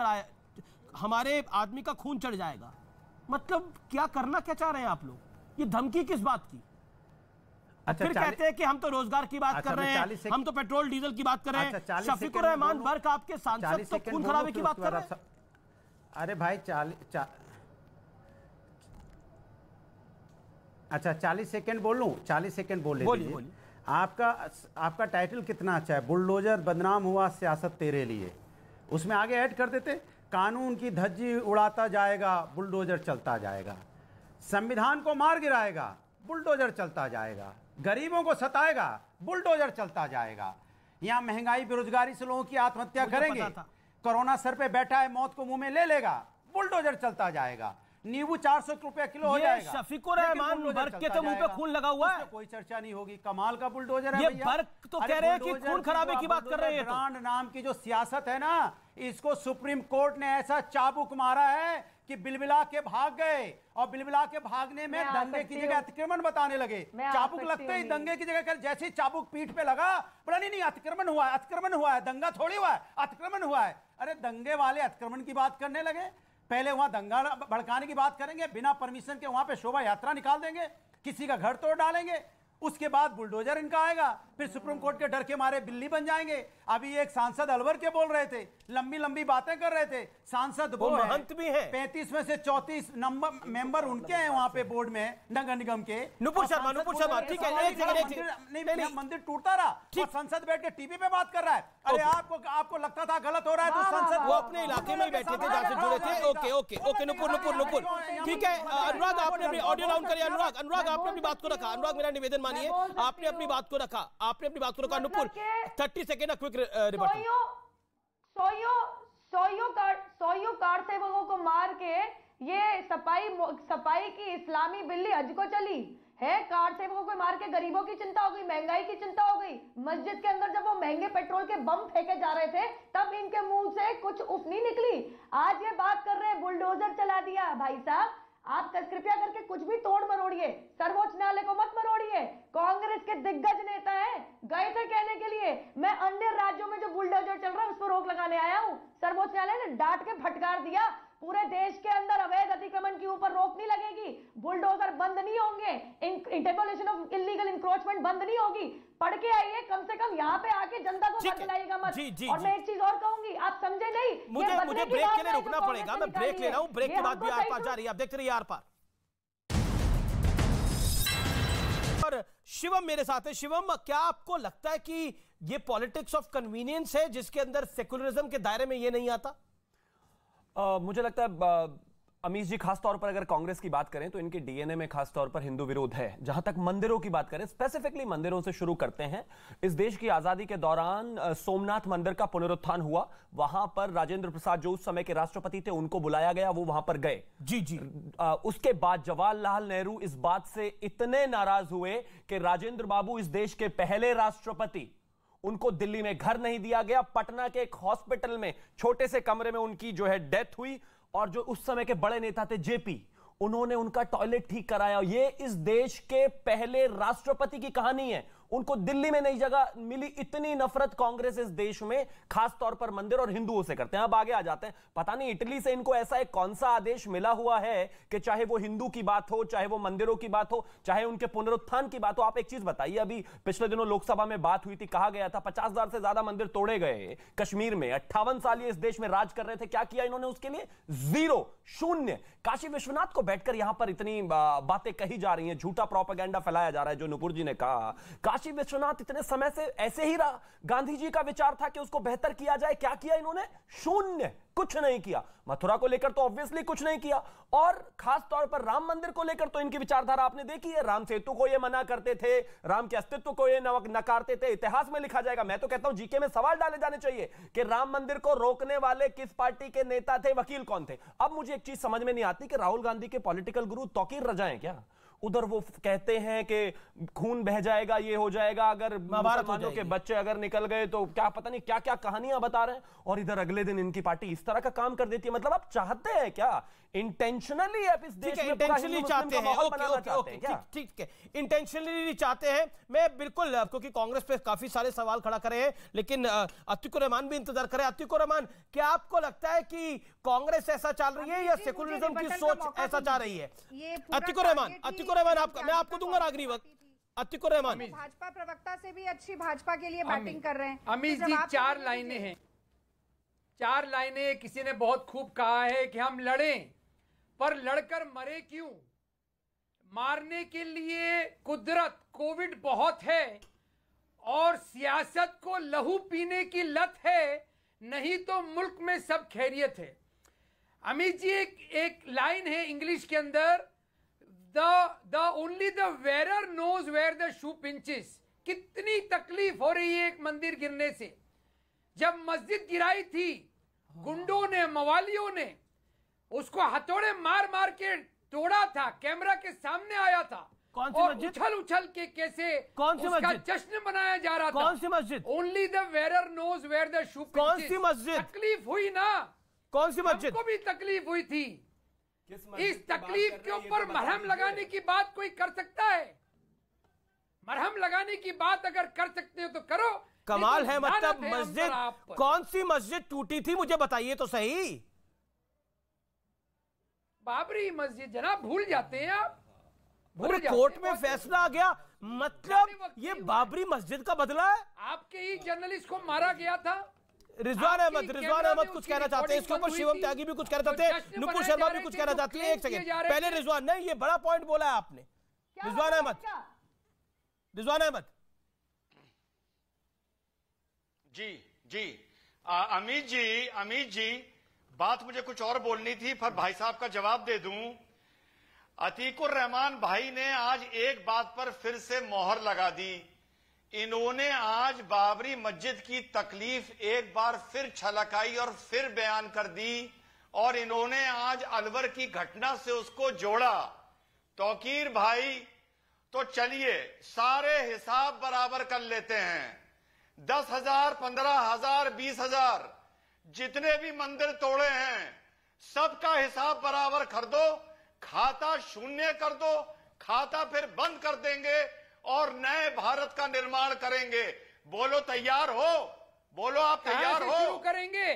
का खून चढ़ जाएगा। मतलब क्या करना क्या चाह रहे हैं आप लोग? ये धमकी किस बात की? अच्छा, फिर कहते हैं कि हम तो रोजगार की बात कर रहे हैं, हम तो पेट्रोल डीजल की बात कर रहे हैं। शफीकुर रहमान बर्क आपके सांसद तो खून खराबे की बात कर रहे हैं। अरे भाई 40 सेकंड बोल लूं? 40 सेकंड बोल लीजिए। आपका टाइटल कितना अच्छा है, बुलडोजर बदनाम हुआ सियासत तेरे लिए। उसमें आगे ऐड कर देते, कानून की धज्जी उड़ाता जाएगा, बुलडोजर चलता जाएगा। संविधान को मार गिराएगा, बुलडोजर चलता जाएगा। गरीबों को सताएगा, बुलडोजर चलता जाएगा। यहाँ महंगाई बेरोजगारी से लोगों की आत्महत्या करेंगे, कोरोना सर पे बैठा है, मौत को मुंह में ले लेगा, बुलडोजर चलता जाएगा। नींबू 400 रुपए किलो हो जाएगा। शफीकुर रहमान बर्क के तो मुंह पे खून लगा हुआ है, कोई चर्चा नहीं होगी। कमाल का बुलडोजर है ये बर्क तो कह रहे हैं कि खून खराबे की बात कर रहे हैं। ब्रांड नाम की जो सियासत है ना, इसको सुप्रीम कोर्ट ने ऐसा चाबुक मारा है कि बिलबिला के भाग गए, और बिलबिला के भागने में दंगे की जगह अतिक्रमण बताने लगे। चाबुक लगते ही दंगे की जगह जैसे ही चाबुक पीठ पे लगा, बोला नहीं अतिक्रमण हुआ है, अतिक्रमण हुआ है, दंगा थोड़ी हुआ है, अतिक्रमण हुआ है। अरे दंगे वाले अतिक्रमण की बात करने लगे, पहले वहां दंगा भड़काने की बात करेंगे, बिना परमिशन के वहां पे शोभा यात्रा निकाल देंगे, किसी का घर तोड़ डालेंगे, उसके बाद बुलडोजर इनका आएगा, फिर सुप्रीम कोर्ट के डर के मारे बिल्ली बन जाएंगे। अभी एक सांसद अलवर के बोल रहे थे, लंबी लंबी बातें कर रहे थे, सांसद वो महंत भी है, 35 में से 34 नंबर मेंबर उनके हैं वहां पे बोर्ड में नगर निगम के। नुपुर शर्मा ठीक है, नहीं मंदिर टूटता रहा, और संसद बैठ के टीवी पे बात कर रहा है। अरे आपको लगता था गलत हो रहा है तो संसद, वो अपने इलाके में बैठे थे जहां से जुड़े थे। ओके ओके ओके नुपुर ठीक है। अनुराग आपने अपनी ऑडियो डाउन करिए। अनुराग आपने अपनी बात को रखा। अनुराग मेरा निवेदन मानिए, आपने अपनी बात को रखा, आपने अपनी बात को रखा। Nupur 30 second quick rebuttal. सोयो कार सेवकों को मार के ये सपाई की इस्लामी बिल्ली हज को चली है। कार सेवकों को मार के गरीबों की चिंता हो गई, महंगाई की चिंता हो गई। मस्जिद के अंदर जब वो महंगे पेट्रोल के बम फेंके जा रहे थे, तब इनके मुंह से कुछ उफ नहीं निकली। आज ये बात कर रहे हैं बुलडोजर चला दिया। भाई साहब, आप कृपया करके कुछ भी तोड़ मरोड़िए, सर्वोच्च न्यायालय को मत मरोड़िए। कांग्रेस के दिग्गज नेता हैं, गए थे कहने के लिए मैं अन्य राज्यों में जो बुलडोजर चल रहा है उस पर रोक लगाने आया हूं। सर्वोच्च न्यायालय ने डांट के फटकार दिया, पूरे देश के अंदर अवैध अतिक्रमण के ऊपर रोक नहीं लगेगी, बुलडोजर बंद नहीं होंगे, डेमोलिशन ऑफ इलीगल इंक्रोचमेंट बंद नहीं होगी। पढ़ के आइए, कम से कम यहाँ पे आके जनता को मत दिलाइएगा मत। और मैं एक चीज और कहूंगी, आप समझे नहीं, मुझे ब्रेक के लिए रुकना पड़ेगा, मैं ब्रेक ले रहा हूँ, ब्रेक के बाद भी आर पार जा रही है, आप देखते रहिए आर पार। और शिवम मेरे साथ है। शिवम, क्या आपको लगता है कि ये पॉलिटिक्स ऑफ कन्वीनियंस है जिसके अंदर सेकुलरिज्म के दायरे में ये नहीं आता? मुझे लगता है अमीश जी, खास तौर पर अगर कांग्रेस की बात करें तो इनके डीएनए में खास तौर पर हिंदू विरोध है। जहां तक मंदिरों की बात करें, स्पेसिफिकली मंदिरों से शुरू करते हैं। इस देश की आजादी के दौरान सोमनाथ मंदिर का पुनरुत्थान हुआ, वहां पर राजेंद्र प्रसाद जो उस समय के राष्ट्रपति थे उनको बुलाया गया, वो वहां पर गए। जी उसके बाद जवाहरलाल नेहरू इस बात से इतने नाराज हुए कि राजेंद्र बाबू इस देश के पहले राष्ट्रपति, उनको दिल्ली में घर नहीं दिया गया, पटना के एक हॉस्पिटल में छोटे से कमरे में उनकी जो है डेथ हुई, और जो उस समय के बड़े नेता थे जेपी, उन्होंने उनका टॉयलेट ठीक कराया। ये इस देश के पहले राष्ट्रपति की कहानी है, उनको दिल्ली में नई जगह मिली। इतनी नफरत कांग्रेस इस देश में खास तौर पर मंदिर और हिंदुओं से करते हैं। अब आगे आ जाते हैं, पता नहीं इटली से इनको ऐसा एक कौन सा आदेश मिला हुआ है कि चाहे वो हिंदू की बात हो, चाहे वो मंदिरों की बात हो, चाहे उनके पुनरुत्थान की बात हो। आप एक चीज बताइए, अभी पिछले दिनों लोकसभा में बात हुई थी, कहा गया था 50,000 से ज्यादा मंदिर तोड़े गए कश्मीर में। 58 साल ये इस देश में राज कर रहे थे, क्या किया इन्होंने उसके लिए? जीरो, शून्य। काशी विश्वनाथ को बैठकर यहां पर इतनी बातें कही जा रही हैं, झूठा प्रोपेगेंडा फैलाया जा रहा है, जो नुपुर जी ने कहा। काशी विश्वनाथ इतने समय से ऐसे ही रहा, गांधी जी का विचार था कि उसको बेहतर किया जाए, क्या किया इन्होंने? शून्य, कुछ नहीं किया। मथुरा को लेकर तो ऑब्वियसली कुछ नहीं किया, और खास तौर पर राम मंदिर को लेकर तो इनकी विचारधारा आपने देखी है। राम सेतु को ये मना करते थे, राम के अस्तित्व को ये नकारते थे। इतिहास में लिखा जाएगा। मैं तो कहता हूं जीके में सवाल डाले जाने चाहिए कि राम मंदिर को रोकने वाले किस पार्टी के नेता थे, वकील कौन थे। अब मुझे एक चीज समझ में नहीं आती कि राहुल गांधी के पॉलिटिकल गुरु तौकीर रजा हैं क्या? उधर वो कहते हैं कि खून बह जाएगा, ये हो जाएगा, अगर मुसलमानों के बच्चे अगर निकल गए तो क्या पता नहीं क्या क्या कहानियां बता रहे हैं, और इधर अगले दिन इनकी पार्टी इस तरह का काम कर देती है। मतलब आप चाहते हैं क्या इंटेंशनली आप इस देश में इंटेंशनली चाहते हैं? ठीक है, इंटेंशनली चाहते हैं। मैं बिल्कुल, क्योंकि कांग्रेस पे काफी सारे सवाल खड़ा करे हैं, लेकिन अतिकुर रहमान भी इंतजार करे। अतिकुर रहमान, क्या आपको लगता है कि कांग्रेस ऐसा चल रही है या सेकुलरिज्म की सोच ऐसा चाह रही है? अतिकुर रहमान, मैं आपको दूंगा आखिरी वक्त। अतिकुर रहमान, भाजपा प्रवक्ता से भी अच्छी भाजपा के लिए बैटिंग कर रहे हैं। अमीश जी, 4 लाइनें हैं, 4 लाइनें। किसी ने बहुत खूब कहा है कि हम लड़ें, पर लड़कर मरे क्यों? मारने के लिए कुदरत, कोविड बहुत है, और सियासत को लहू पीने की लत है, नहीं तो मुल्क में सब खैरियत है। अमित जी, एक लाइन है इंग्लिश के अंदर, the only the wearer knows where the shoe pinches. कितनी तकलीफ हो रही है एक मंदिर गिरने से। जब मस्जिद गिराई थी, गुंडों ने, मवालियों ने उसको हथौड़े मार मार के तोड़ा था, कैमरा के सामने आया था। कौन सी और मस्जिद? उछल उछल के कैसे कौन सी उसका मस्जिद? जश्न मनाया जा रहा था। कौन सी मस्जिद? Only the wearer knows where the shoe. कौन सी मस्जिद? तकलीफ हुई ना, कौन सी मस्जिद? हमको भी तकलीफ हुई थी। इस तकलीफ के ऊपर मरहम लगाने की बात कोई कर सकता है? मरहम लगाने की बात अगर कर सकते हो तो करो। कमाल है, मतलब मस्जिद कौन सी मस्जिद टूटी थी मुझे बताइए तो सही। बाबरी मस्जिद जनाब, भूल जाते हैं आप, भूल जाते कोर्ट हैं। में फैसला आ गया, मतलब ये बाबरी मस्जिद का बदला है। आपके ही जर्नलिस्ट को मारा गया था। रिजवान अहमद कुछ कहना चाहते हैं इसके ऊपर, शिवम त्यागी भी कुछ कहना चाहते हैं, नुपुर शर्मा भी कुछ कहना चाहती है। एक सेकंड पहले रिजवान, नहीं ये बड़ा पॉइंट बोला है आपने। रिजवान अहमद जी अमित जी बात मुझे कुछ और बोलनी थी, पर भाई साहब का जवाब दे दूं। अतीकुर रहमान भाई ने आज एक बात पर फिर से मोहर लगा दी। इन्होंने आज बाबरी मस्जिद की तकलीफ एक बार फिर छलकाई और फिर बयान कर दी, और इन्होंने आज अलवर की घटना से उसको जोड़ा। तौकीर भाई, तो चलिए सारे हिसाब बराबर कर लेते हैं। 10,000, 15,000, 20,000 जितने भी मंदिर तोड़े हैं सबका हिसाब बराबर कर दो, खाता शून्य कर दो, खाता फिर बंद कर देंगे और नए भारत का निर्माण करेंगे। बोलो तैयार हो? बोलो आप तैयार हो? शुरू करेंगे,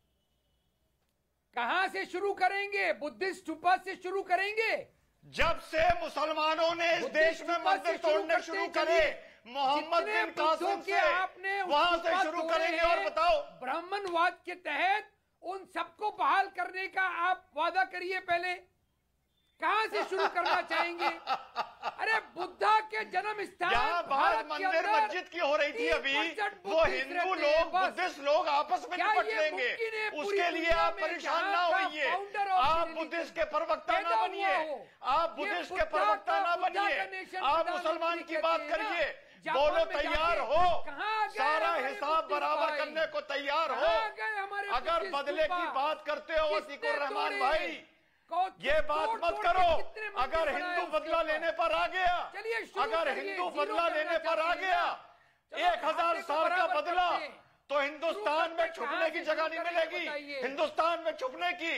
कहां से शुरू करेंगे? बुद्धिस्ट स्तूपा से शुरू करेंगे। जब से मुसलमानों ने इस देश में मंदिर तोड़ने शुरू करे, मोहम्मद बिन कासिम से, वहां से शुरू करेंगे। और बताओ, ब्राह्मणवाद के तहत उन सबको बहाल करने का आप वादा करिए। पहले कहां से शुरू करना चाहेंगे? अरे बुद्धा के जन्म स्थान यहाँ बाहर मंदिर मस्जिद की हो रही थी अभी, वो हिंदू लोग बुद्धिस्ट लोग आपस में निपट लेंगे। उसके लिए आप परेशान ना होइए। आप बुद्धिस्ट के प्रवक्ता ना बनिए, आप बुद्धिस्ट के प्रवक्ता ना बनिए, आप मुसलमान की बात करिए। बोलो तैयार हो? सारा हिसाब बराबर करने को तैयार हो? अगर बदले की बात करते हो अतीकुर रहमान भाई, ये बात मत करो। अगर हिंदू बदला लेने पर आ गया, अगर हिंदू बदला लेने पर आ गया 1000 साल का बदला, तो हिंदुस्तान में छुपने की जगह नहीं मिलेगी। हिंदुस्तान में छुपने की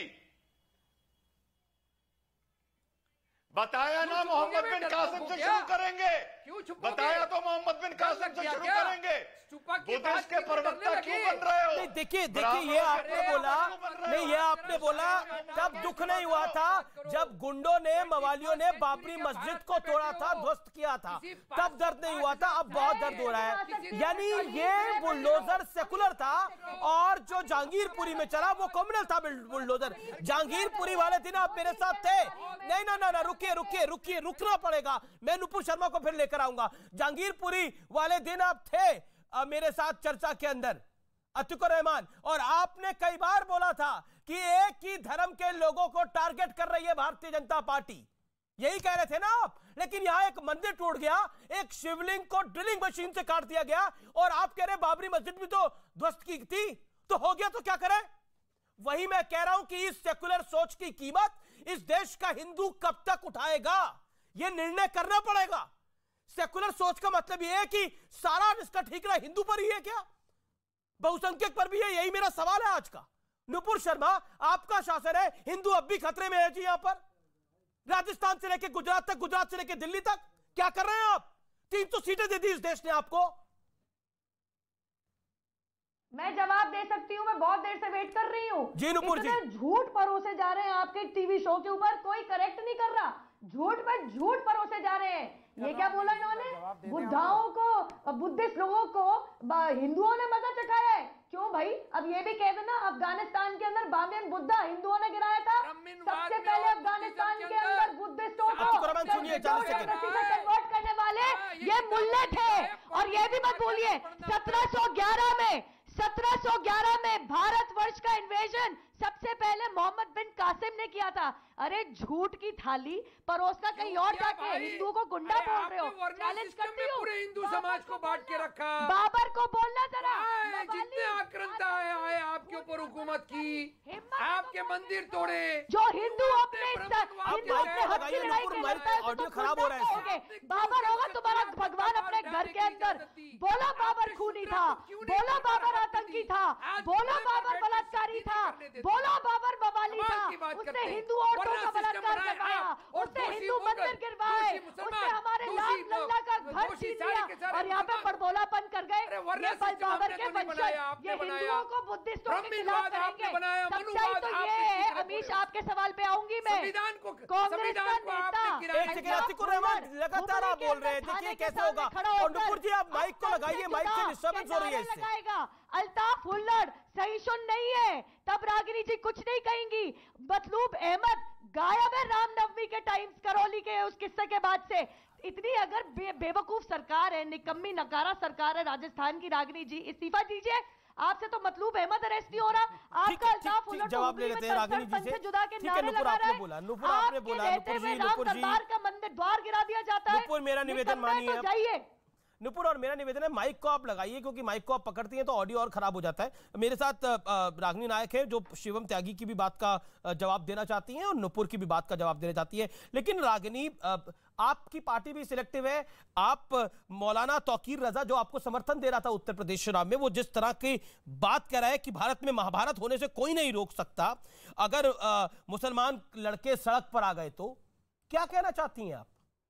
बताया ना, मोहम्मद बिन कासिम से शुरू करेंगे। बताया तो मोहम्मद बिन कासिम से शुरू करेंगे। बुद्धिस्ट के प्रवक्ता क्यों बन रहे हो? देखिए ये आपने बोला, नहीं ये आपने बोला तब दुख नहीं हुआ था जब गुंडों ने, मवालियों ने बाबरी मस्जिद को तोड़ा था, ध्वस्त किया था, तब दर्द नहीं हुआ था। अब बहुत दर्द हो रहा है। यानी ये बुलडोजर सेकुलर था और जो जहांगीरपुरी में चला वो कम्युनल था बुलडोजर। जहांगीरपुरी वाले दिन आप मेरे साथ थे? नहीं ना, रुकिए, रुकना पड़ेगा। मैं नुपुर शर्मा को फिर लेकर आऊंगा। जहांगीरपुरी वाले दिन आप थे मेरे साथ चर्चा के अंदर, अतीकुर रहमान, और आपने कई बार बोला था कि एक ही धर्म के लोगों को टारगेट कर रही है भारतीय जनता पार्टी। यही कह रहे थे ना आप। लेकिन यहां एक मंदिर टूट गया, एक शिवलिंग को ड्रिलिंग मशीन से काट दिया गया, और आप कह रहे बाबरी मस्जिद भी तो ध्वस्त की थी, तो हो गया तो क्या करें? वही मैं कह रहा हूं कि इस सेकुलर सोच की कीमत इस देश का हिंदू कब तक उठाएगा, यह निर्णय करना पड़ेगा। सेकुलर सोच का मतलब यह है कि सारा इसका ठीकरा हिंदू पर ही है क्या? बहुसंख्यक पर भी है? यही मेरा सवाल है आज का। नुपुर शर्मा, आपका शासन है, हिंदू अब भी खतरे में है जी। यहां पर राजस्थान से लेकर गुजरात तक, गुजरात से लेकर दिल्ली तक क्या कर रहे हैं आप? 300 सीटें दे दी इस देश ने आपको। मैं जवाब दे सकती हूँ, मैं बहुत देर से वेट कर रही हूँ। जी नुपुर जी, झूठ परोसे जा रहे हैं आपके टीवी शो के ऊपर, कोई करेक्ट नहीं कर रहा। झूठ पर झूठ परोसे जा रहे हैं। ये क्या बोला इन्होंने? बुद्धाओं को, बुद्धिस्ट लोगों को हिंदुओं ने मजा चखाया है। क्यों भाई? अब ये भी कह देना अफगानिस्तान के अंदर बामियन बुद्धा हिंदुओं ने गिराया था। सबसे पहले अफगानिस्तान के अंदर बुद्धिस्टों को कन्वर्ट करने वाले ये मुल्ले थे। और ये भी मत भूलिए 1711 में भारतवर्ष का इन्वेजन सबसे पहले मोहम्मद बिन कासिम ने किया था। अरे झूठ की थाली परोसना कहीं और जाके हिंदू को गुंडा बोल रहे हो। चैलेंज करती हूँ, पूरे हिंदू समाज को बांट के रखा। बाबर को बोलना जरा। जितने आक्रांता आए आपके ऊपर हुकूमत की, आपके मंदिर तोड़े, जो हिंदू अपने लगाइए, नुपुर, माइक ऑडियो खराब हो रहा है। बाबर होगा तुम्हारा भगवान अपने घर के अंदर। बोलो बाबर खूनी था, बोलो बाबर आतंकी था, बोलो बाबर बलात्कारी था, बोलो बाबर बवाली था। उसने हिंदू औरतों का बलात्कार करवाया, उसने हिंदू मंदिर गिरवाए, उसने हमारे लाल लल्ला का घर छीन लिया और यहाँ पे बड़बोलापन कर गए। ये बाबर के वंशज ये हिंदुओं को बुद्धिस्टों के खिलाफ करेंगे। सच्चाई तो ये है। अमीश, आपके सवाल पे आऊंगी मैं। कांग्रेस का नेता अतिकुर रहमान लगातार आप बोल रहे हैं, देखिए कैसे होगा। और नुपुर जी आप माइक को लगाइए, माइक से डिस्टर्बेंस हो रही है इससे। अल्ताफ हुल्लड़ सहीशुन नहीं है, तब रागिनी जी कुछ नहीं कहेंगी। मतलूब अहमद गायब है रामनवमी के टाइम करौली के उस किस्से के बाद से। इतनी अगर बेवकूफ सरकार है, निकम्मी नकारा सरकार है राजस्थान की, रागिनी जी इस्तीफा दीजिए। आपसे तो मतलूब अहमद अरेस्ट नहीं हो रहा। आपका अल्ताफ हुल्लड़ जवाब ले लेते हैं रागिनी जी से। जुदा के नारे लगा रहा है। नुपुर आपने बोला, नुपुर जी दरबार का मंदिर द्वार गिरा दिया जाता है। नुपुर मेरा निवेदन मानिए, जाइए नुपुर, और मेरा निवेदन है माइक को आप लगाइए, क्योंकि माइक को आप पकड़ती हैं तो ऑडियो और खराब हो जाता है। मेरे साथ रागिनी नायक है जो शिवम त्यागी की भी बात का जवाब देना चाहती हैं और नुपुर की भी बात का जवाब देना चाहती है। लेकिन रागिनी, आपकी पार्टी भी सिलेक्टिव है। आप मौलाना तौकीर रजा जो आपको समर्थन दे रहा था उत्तर प्रदेश चुनाव में, वो जिस तरह की बात कर रहा है कि भारत में महाभारत होने से कोई नहीं रोक सकता, अगर मुसलमान लड़के सड़क पर आ गए तो क्या कहना चाहती हैं आप?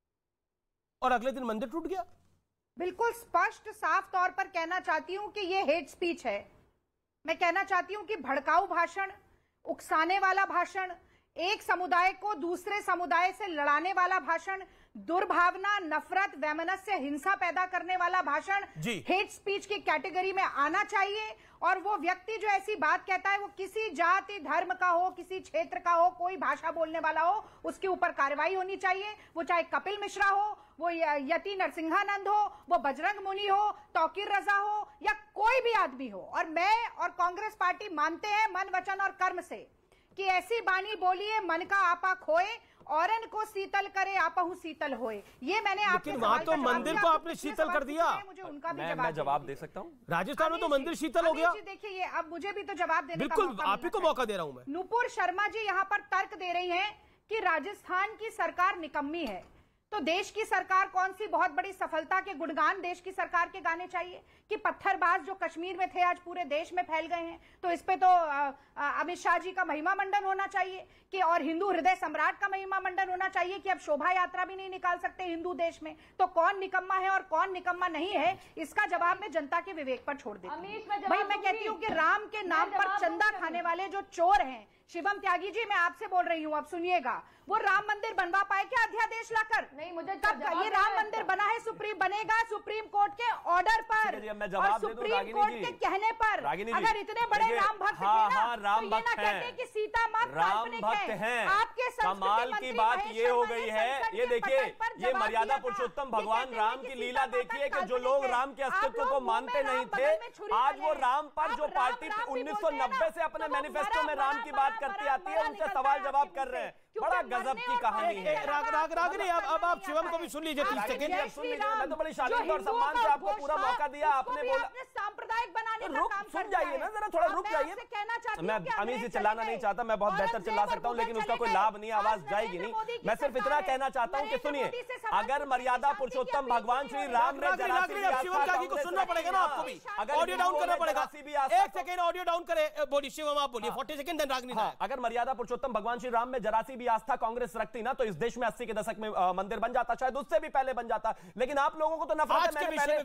और अगले दिन मंदिर टूट गया। बिल्कुल स्पष्ट साफ तौर पर कहना चाहती हूं कि यह हेट स्पीच है। मैं कहना चाहती हूं कि भड़काऊ भाषण, उकसाने वाला भाषण, एक समुदाय को दूसरे समुदाय से लड़ाने वाला भाषण, दुर्भावना, नफरत, वैमनस्य, हिंसा पैदा करने वाला भाषण हेट स्पीच की कैटेगरी में आना चाहिए। और वो व्यक्ति जो ऐसी बात कहता है, वो किसी जाति धर्म का हो, किसी क्षेत्र का हो, कोई भाषा बोलने वाला हो, उसके ऊपर कार्रवाई होनी चाहिए। वो चाहे कपिल मिश्रा हो, वो यति नरसिंहानंद हो, वो बजरंग मुनि हो, तौकीर रजा हो, या कोई भी आदमी हो। और मैं और कांग्रेस पार्टी मानते हैं मन, वचन और कर्म से कि ऐसी बानी बोलिए मन का आपा खोए, औरन को शीतल करे आपहु शीतल होए। ये मैंने आपके वहां तो मंदिर को आपने शीतल कर दिया। मुझे उनका भी मैं जवाब दे सकता हूं। राजस्थान में तो मंदिर शीतल हो गया। देखिए, ये अब मुझे भी तो जवाब देने का बिल्कुल आप ही को मौका दे रहा हूं मैं। नुपुर शर्मा जी यहाँ पर तर्क दे रही हैं कि राजस्थान की सरकार निकम्मी है, तो देश की सरकार कौन सी बहुत बड़ी सफलता के गुणगान देश की सरकार के गाने चाहिए कि पत्थरबाज जो कश्मीर में थे आज पूरे देश में फैल गए हैं, तो इस पे तो अमित शाह जी का महिमा मंडन होना चाहिए कि, और हिंदू हृदय सम्राट का महिमा मंडन होना चाहिए कि अब शोभा यात्रा भी नहीं निकाल सकते हिंदू देश में। तो कौन निकम्मा है और कौन निकम्मा नहीं है, इसका जवाब मैं जनता के विवेक पर छोड़ देती हूँ। भाई मैं कहती हूँ कि राम के नाम पर चंदा खाने वाले जो चोर हैं, शिवम त्यागी जी मैं आपसे बोल रही हूँ, अब सुनिएगा, वो राम मंदिर बनवा पाए क्या अध्यादेश लाकर? नहीं, मुझे कब ये राम मंदिर बना है? बनेगा सुप्रीम कोर्ट के ऑर्डर पर और सुप्रीम कोर्ट के कहने पर। अगर इतने बड़े राम भक्त थे ना, तो ये ना कहते कि सीता माँ काल्पनिक है। आपके कमाल की बात ये हो गई है, ये देखिए, ये मर्यादा पुरुषोत्तम भगवान राम की लीला देखिए कि जो लोग राम के अस्तित्व को मानते नहीं थे, आज वो राम पर जो पार्टी 1990 से अपने मैनिफेस्टो में राम की बात करती आती है, उनसे सवाल जवाब कर रहे हैं। बड़ा गजब की कहानी है। रागिनी अब आप शिवम को भी सुन लीजिए 30 सेकंड। सुन लीजिए, मैं तो बड़ी शालीनता और सम्मान से आपको पूरा मौका दिया। आपने बोला सांप्रदायिक बनाने का काम सुन जाइए ना, जरा थोड़ा रुक जाइए। मैं अमीर से चिल्लाना नहीं चाहता, मैं बहुत बेहतर चिल्ला सकता हूँ, लेकिन उसका कोई लाभ नहीं, आवाज जाएगी नहीं। मैं सिर्फ इतना कहना चाहता हूँ कि सुनिए, अगर मर्यादा पुरुषोत्तम भगवान श्री राम ने शिवम त्यागी को सुनना पड़ेगा ना आपको भी, ऑडियो डाउन करना पड़ेगा। 1 सेकंड ऑडियो डाउन करे, बोलिए शिवम आप बोलिए 40 सेकंड देन रागिनी। अगर मर्यादा पुरुषोत्तम भगवान श्री राम में जरासी भी आस्था कांग्रेस रखती ना, तो इस देश में 80 के दशक में मंदिर बन जाता, शायद उससे भी पहले बन जाता। लेकिन आप लोगों को तो नफरत है।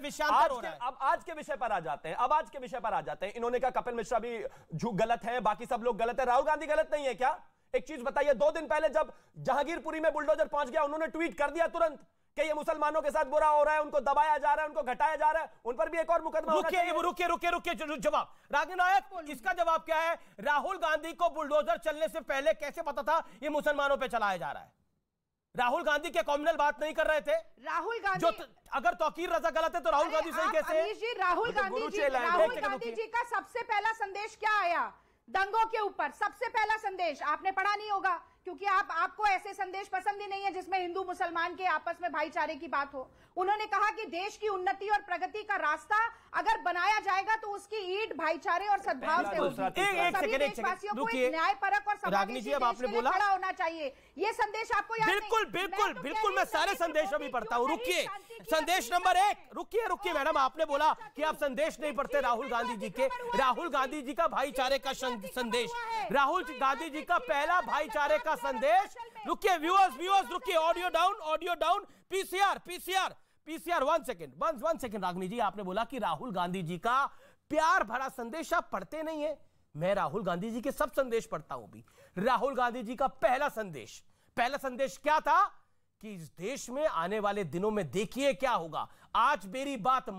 अब आज के विषय पर आ जाते हैं। आज के विषय पर आ जाते हैं। इन्होंने कहा कपिल मिश्रा भी गलत है, बाकी सब लोग गलत है। राहुल गांधी गलत नहीं है क्या? एक चीज बताइए, 2 दिन पहले जब जहांगीरपुरी में बुलडोजर पहुंच गया, उन्होंने ट्वीट कर दिया तुरंत कि ये मुसलमानों के साथ बुरा हो रहा है, उनको दबाया जा रहा है, उनको घटाया जा रहा है, उन पर भी एक और मुकदमा होना चाहिए। रुकिए जवाब रागिनी नायक, इसका जवाब क्या है? राहुल गांधी को बुलडोजर चलने से पहले कैसे पता था ये मुसलमानों पे चलाया जा रहा है? राहुल गांधी क्या कॉम्युनल बात नहीं कर रहे थे? राहुल गांधी अगर तौकीर रजा गलत है तो राहुल गांधी सही कैसे? राहुल गांधी जी का सबसे पहला संदेश क्या आया दंगों के ऊपर? सबसे पहला संदेश आपने पढ़ा नहीं होगा क्योंकि आपको ऐसे संदेश पसंद ही नहीं है जिसमें हिंदू मुसलमान के आपस में भाईचारे की बात हो। उन्होंने कहा कि देश की उन्नति और प्रगति का रास्ता अगर बनाया जाएगा तो उसकी ईंट भाईचारे और सद्भाव से होगी। सभी देशवासियों को न्यायपरक और समावेशी देश के लिए खड़ा होना चाहिए। ये संदेश आपको याद नहीं? बिल्कुल बिल्कुल बिल्कुल, मैं सारे संदेश अभी पढ़ता हूँ। रुकिए, संदेश नंबर 1, रुकिए मैडम, आपने बोला कि आप संदेश नहीं पढ़ते राहुल गांधी जी के। राहुल गांधी जी का भाईचारे का संदेश, राहुल गांधी जी का पहला भाईचारे का संदेश। रुकिए व्यूअर्स रुकिए, audio down, PCR 1 second. Ragini ji, आपने बोला कि राहुल गांधी जी का प्यार भरा संदेश आप पढ़ते नहीं है। मैं राहुल गांधी जी के सब संदेश पढ़ता हूं भी। राहुल गांधी जी का पहला संदेश क्या था कि इस देश में आने वाले दिनों में देखिए क्या होगा। आज मेरी बात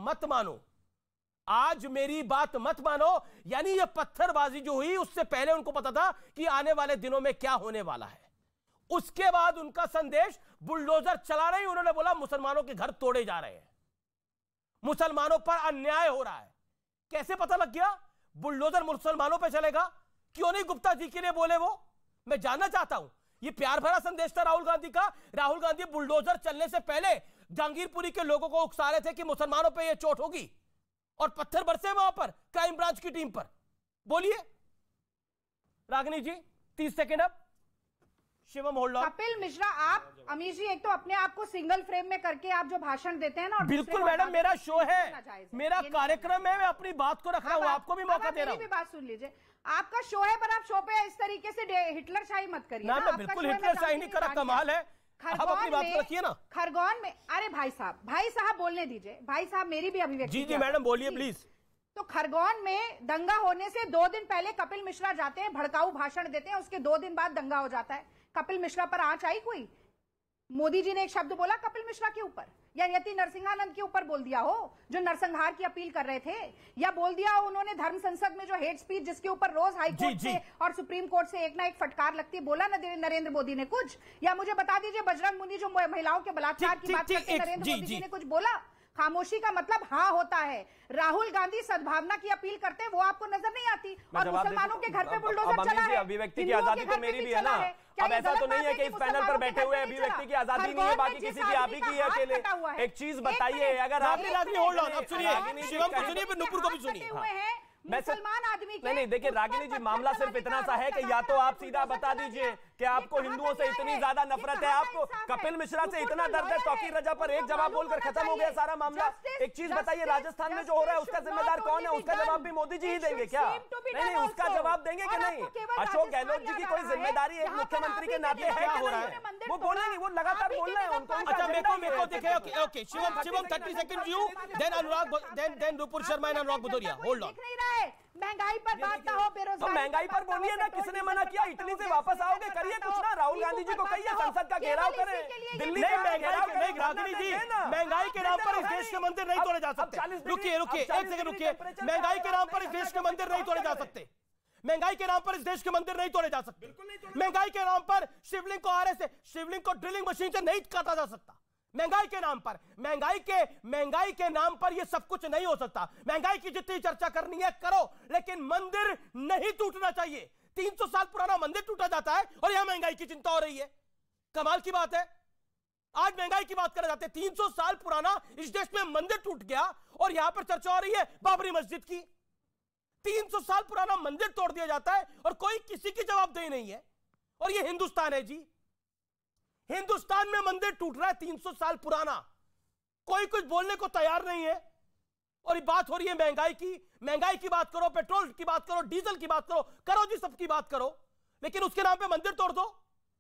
मत मानो, यानी ये पत्थरबाजी जो हुई उससे पहले उनको पता था कि आने वाले दिनों में क्या होने वाला है। उसके बाद उनका संदेश बुलडोजर चला रही, उन्होंने बोला मुसलमानों के घर तोड़े जा रहे हैं, मुसलमानों पर अन्याय हो रहा है। कैसे पता लग गया बुलडोजर मुसलमानों पे चलेगा? क्यों नहीं गुप्ता जी के लिए बोले वो? मैं जानना चाहता हूं। ये प्यार भरा संदेश था राहुल गांधी का। राहुल गांधी बुलडोजर चलने से पहले जहांगीरपुरी के लोगों को उकसा रहे थे कि मुसलमानों पे ये चोट होगी, और पत्थर बरसे वहां पर क्राइम ब्रांच की टीम पर। बोलिए रागिनी जी, 30 सेकेंड अब। Shivam hold on. कपिल मिश्रा, आप अमीर जी, एक तो अपने आप को सिंगल फ्रेम में करके आप जो भाषण देते हैं ना, बिल्कुल मैडम, मेरा शो है, मेरा कार्यक्रम है, मैं अपनी बात को रख रहा हूं, आपको भी मौका दे रहा हूं। मेरी भी बात सुन लीजिए, आपका शो है, पर आप शो पे इस तरीके से हिटलर शाही मत करिए ना। मैं बिल्कुल हिटलर शाही नहीं करा, कमाल है। आप अपनी बात को रखिए ना। खरगोन में, अरे भाई साहब बोलने दीजिए। भाई साहब, मेरी भी अभिव्यक्ति। जी मैडम, बोलिए प्लीज। तो खरगोन में दंगा होने से 2 दिन पहले कपिल मिश्रा जाते हैं, भड़काऊ भाषण देते हैं, उसके 2 दिन बाद दंगा हो जाता है। कपिल मिश्रा पर आंच आई कोई? मोदी जी ने एक शब्द बोला कपिल मिश्रा के ऊपर, या यति नरसिंहानंद के ऊपर बोल दिया हो जो नरसंहार की अपील कर रहे थे, या बोल दिया हो उन्होंने धर्म संसद में जो हेट स्पीच जिसके ऊपर रोज हाई कोर्ट से और सुप्रीम कोर्ट से एक ना एक फटकार लगती है, बोला ना नरेंद्र मोदी ने कुछ? या मुझे बता दीजिए, बजरंग मुनि जो महिलाओं के बलात्कार की बात करते हैं, नरेंद्र मोदी जी ने कुछ बोला? खामोशी का मतलब हाँ होता है। राहुल गांधी सद्भावना की अपील करते हैं, वो आपको नजर नहीं आती, और मुसलमानों के घर पे बुलडोजर चला है। अभिव्यक्ति की आजादी तो मेरी भी है ना। अब ऐसा तो नहीं है कि इस पैनल पर बैठे हुए अभिव्यक्ति की आजादी नहीं है, बाकी किसी की आप ही की है अकेले। एक चीज बताइए, अगर आप नुपुर को भी सुनिए। मुसलमान आदमी के नहीं देखिए रागिनी जी, मामला सिर्फ इतना सा है कि या तो आप सीधा बता दीजिए कि आपको हिंदुओं से इतनी ज्यादा नफरत है, आपको कपिल मिश्रा से इतना दर्द है, तौकीर रजा पर एक जवाब बोलकर खत्म हो गया सारा मामला। एक चीज बताइए, राजस्थान में जो हो रहा है उसका जिम्मेदार कौन है? उसका जवाब भी मोदी जी ही देंगे क्या? नहीं, उसका जवाब देंगे कि नहीं? अशोक गहलोत जी की कोई जिम्मेदारी एक मुख्यमंत्री के नाते है क्या? हो रहा है वो बोलेंगे, वो लगातार बोल रहे हैं उनको। अच्छा मेरे को देखिए, okay Shivam 30 second you, then Anurag, then Nupur Sharma and Anurag Bhadauria. Hold on. महंगाई पर बात ना हो, बेरोजगारी। महंगाई पर बोलिए ना, किसने मना किया? इटली से वापस आओगे, करिए कुछ ना। राहुल गांधी जी को कहिए संसद का घेराव करें, दिल्ली नहीं रागिनी जी, महंगाई के नाम पर इस देश के मंदिर नहीं तोड़े जा सकते। रुकिए 1 सेकंड रुकिए। महंगाई के नाम पर इस देश के मंदिर नहीं तोड़े जा सकते। महंगाई के नाम पर इस देश के मंदिर नहीं तोड़े जा सकते। महंगाई के नाम पर शिवलिंग को ड्रिलिंग मशीन से नहीं काटा जा सकता। महंगाई के नाम पर, महंगाई के नाम पर यह सब कुछ नहीं हो सकता। महंगाई की जितनी चर्चा करनी है करो, लेकिन मंदिर नहीं टूटना चाहिए। 300 साल पुराना मंदिर टूटा जाता है और यहां महंगाई की चिंता हो रही है। कमाल की बात है। आज महंगाई की बात कर जाते हैं, 300 साल पुराना इस देश में मंदिर टूट गया और यहां पर चर्चा हो रही है बाबरी मस्जिद की। 300 साल पुराना मंदिर तोड़ दिया जाता है और कोई किसी की जवाबदेही नहीं है। और यह हिंदुस्तान है जी, हिंदुस्तान में मंदिर टूट रहा है 300 साल पुराना, कोई कुछ बोलने को तैयार नहीं है। और ये बात हो रही है महंगाई की बात करो, पेट्रोल की बात करो, डीजल की बात करो जी, सबकी बात करो, लेकिन उसके नाम पे मंदिर तोड़ दो।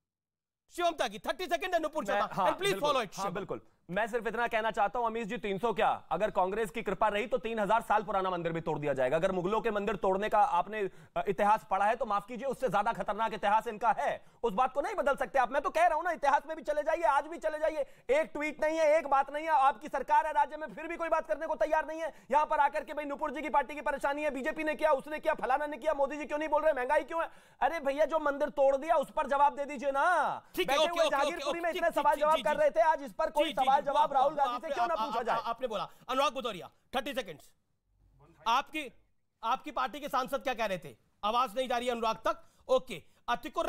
Shivam Tyagi 30 second, Nupur Sharma, please follow it. बिल्कुल, मैं सिर्फ इतना कहना चाहता हूं अमीश जी, 300 क्या, अगर कांग्रेस की कृपा रही तो 3000 साल पुराना मंदिर भी तोड़ दिया जाएगा। अगर मुगलों के मंदिर तोड़ने का आपने इतिहास पढ़ा है तो माफ कीजिए, उससे ज्यादा खतरनाक इतिहास इनका है। उस बात को नहीं बदल सकते आप। मैं तो कह रहा हूं ना, इतिहास में भी चले जाइए, आज भी चले जाइए। एक ट्वीट नहीं है, एक बात नहीं है, आपकी सरकार है राज्य में, फिर भी कोई बात करने को तैयार नहीं है। यहां पर आकर के भाई नुपुर जी की पार्टी की परेशानी है, बीजेपी ने किया, उसने किया, फलाना ने किया, मोदी जी क्यों नहीं बोल रहे, महंगाई क्यों है? अरे भैया, जो मंदिर तोड़ दिया उस पर जवाब दे दीजिए ना। जहांगीरपुरी में इतने सवाल जवाब कर रहे थे, आज इस पर कोई सवाल जवाब राहुल गांधी से क्यों ना पूछा जाए? आपने बोला। अनुराग भदौरिया 30 सेकंड्स। आपकी पार्टी के सांसद क्या कह रहे थे? आवाज नहीं जा रही है अनुराग तक। ओके, अतिकुर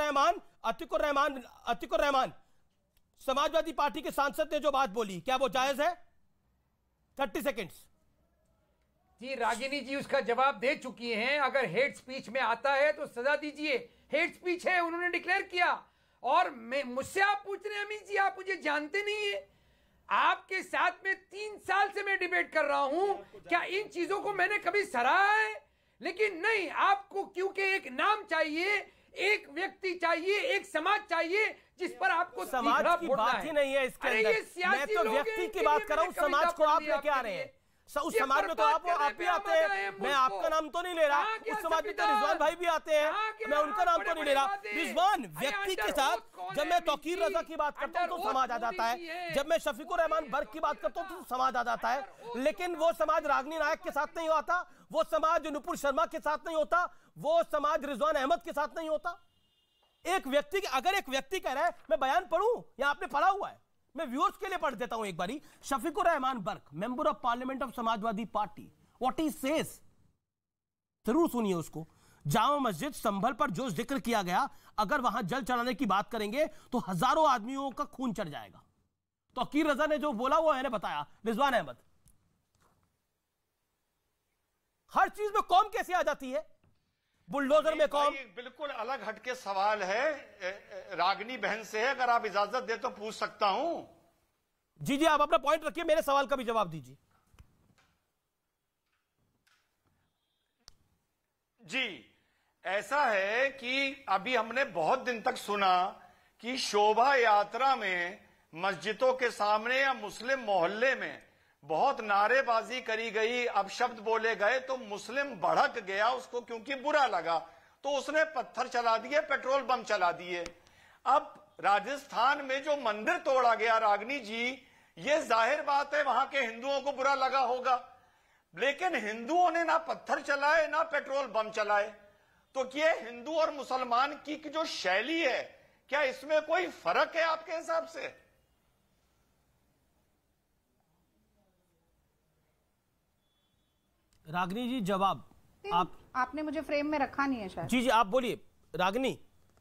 रहमान समाजवादी पार्टी के सांसद ने जो बात बोली, क्या वो जायज है? 30 सेकेंड्स। जी रागिनी जी उसका जवाब दे चुकी हैं। अगर हेट स्पीच में आता है तो सजा दीजिए। हेट स्पीच है, उन्होंने डिक्लेयर किया। और मुझसे आप पूछ रहे हैं अमित जी, आप मुझे जानते नहीं है। आपके साथ में 3 साल से मैं डिबेट कर रहा हूं, क्या इन चीजों को मैंने कभी सराहा है? लेकिन नहीं, आपको क्योंकि एक नाम चाहिए, एक व्यक्ति चाहिए, एक समाज चाहिए जिस पर आपको समाज की बात ही नहीं है इसके अंदर। मैं तो व्यक्ति की बात कर रहा हूं, समाज को आप लेके आ रहे हैं। उस समाज में तो आप भी आते हैं, मैं आपका नाम तो नहीं ले रहा। उस समाज में तो रिजवान भाई भी आते हैं, मैं उनका नाम तो नहीं ले रहा। रिजवान व्यक्ति के साथ जब मैं तौकीर रजा की बात करता हूं तो समाज आ जाता है, जब मैं शफीकुर रहमान बर्क की बात करता हूं तो समाज आ जाता है। लेकिन वो समाज रागनी नायक के साथ नहीं होता, वो समाज नुपुर शर्मा के साथ नहीं होता, वो समाज रिजवान अहमद के साथ नहीं होता। एक व्यक्ति, अगर एक व्यक्ति कह रहा है, मैं बयान पढ़ूं या आपने पढ़ा हुआ है, मैं व्यूअर्स के लिए पढ़ देता हूं एक बारी। Shafiqur Rahman Barq, member of parliament of Samajwadi party, what he says, जरूर सुनिए उसको। जामा मस्जिद संभल पर जो जिक्र किया गया, अगर वहां जल चढ़ाने की बात करेंगे तो हजारों आदमियों का खून चढ़ जाएगा। तो अकीर रजा ने जो बोला वो मैंने बताया। रिजवान अहमद, हर चीज में कौम कैसे आ जाती है? बुलडोजर में कौम। बिल्कुल अलग हटके सवाल है रागनी बहन से, अगर आप इजाजत दे तो पूछ सकता हूं। जी जी, आप अपना पॉइंट रखिए, मेरे सवाल का भी जवाब दीजिए। जी, ऐसा है कि अभी हमने बहुत दिन तक सुना कि शोभा यात्रा में मस्जिदों के सामने या मुस्लिम मोहल्ले में बहुत नारेबाजी करी गई, अपशब्द बोले गए, तो मुस्लिम भड़क गया उसको, क्योंकि बुरा लगा तो उसने पत्थर चला दिए, पेट्रोल बम चला दिए। अब राजस्थान में जो मंदिर तोड़ा गया रागनी जी, ये जाहिर बात है वहां के हिंदुओं को बुरा लगा होगा, लेकिन हिंदुओं ने ना पत्थर चलाए ना पेट्रोल बम चलाए। तो ये हिंदू और मुसलमान की जो शैली है, क्या इसमें कोई फर्क है आपके हिसाब से? रागनी जी जवाब। आपने मुझे फ्रेम में रखा नहीं है शायद। जी जी, आप बोलिए रागनी।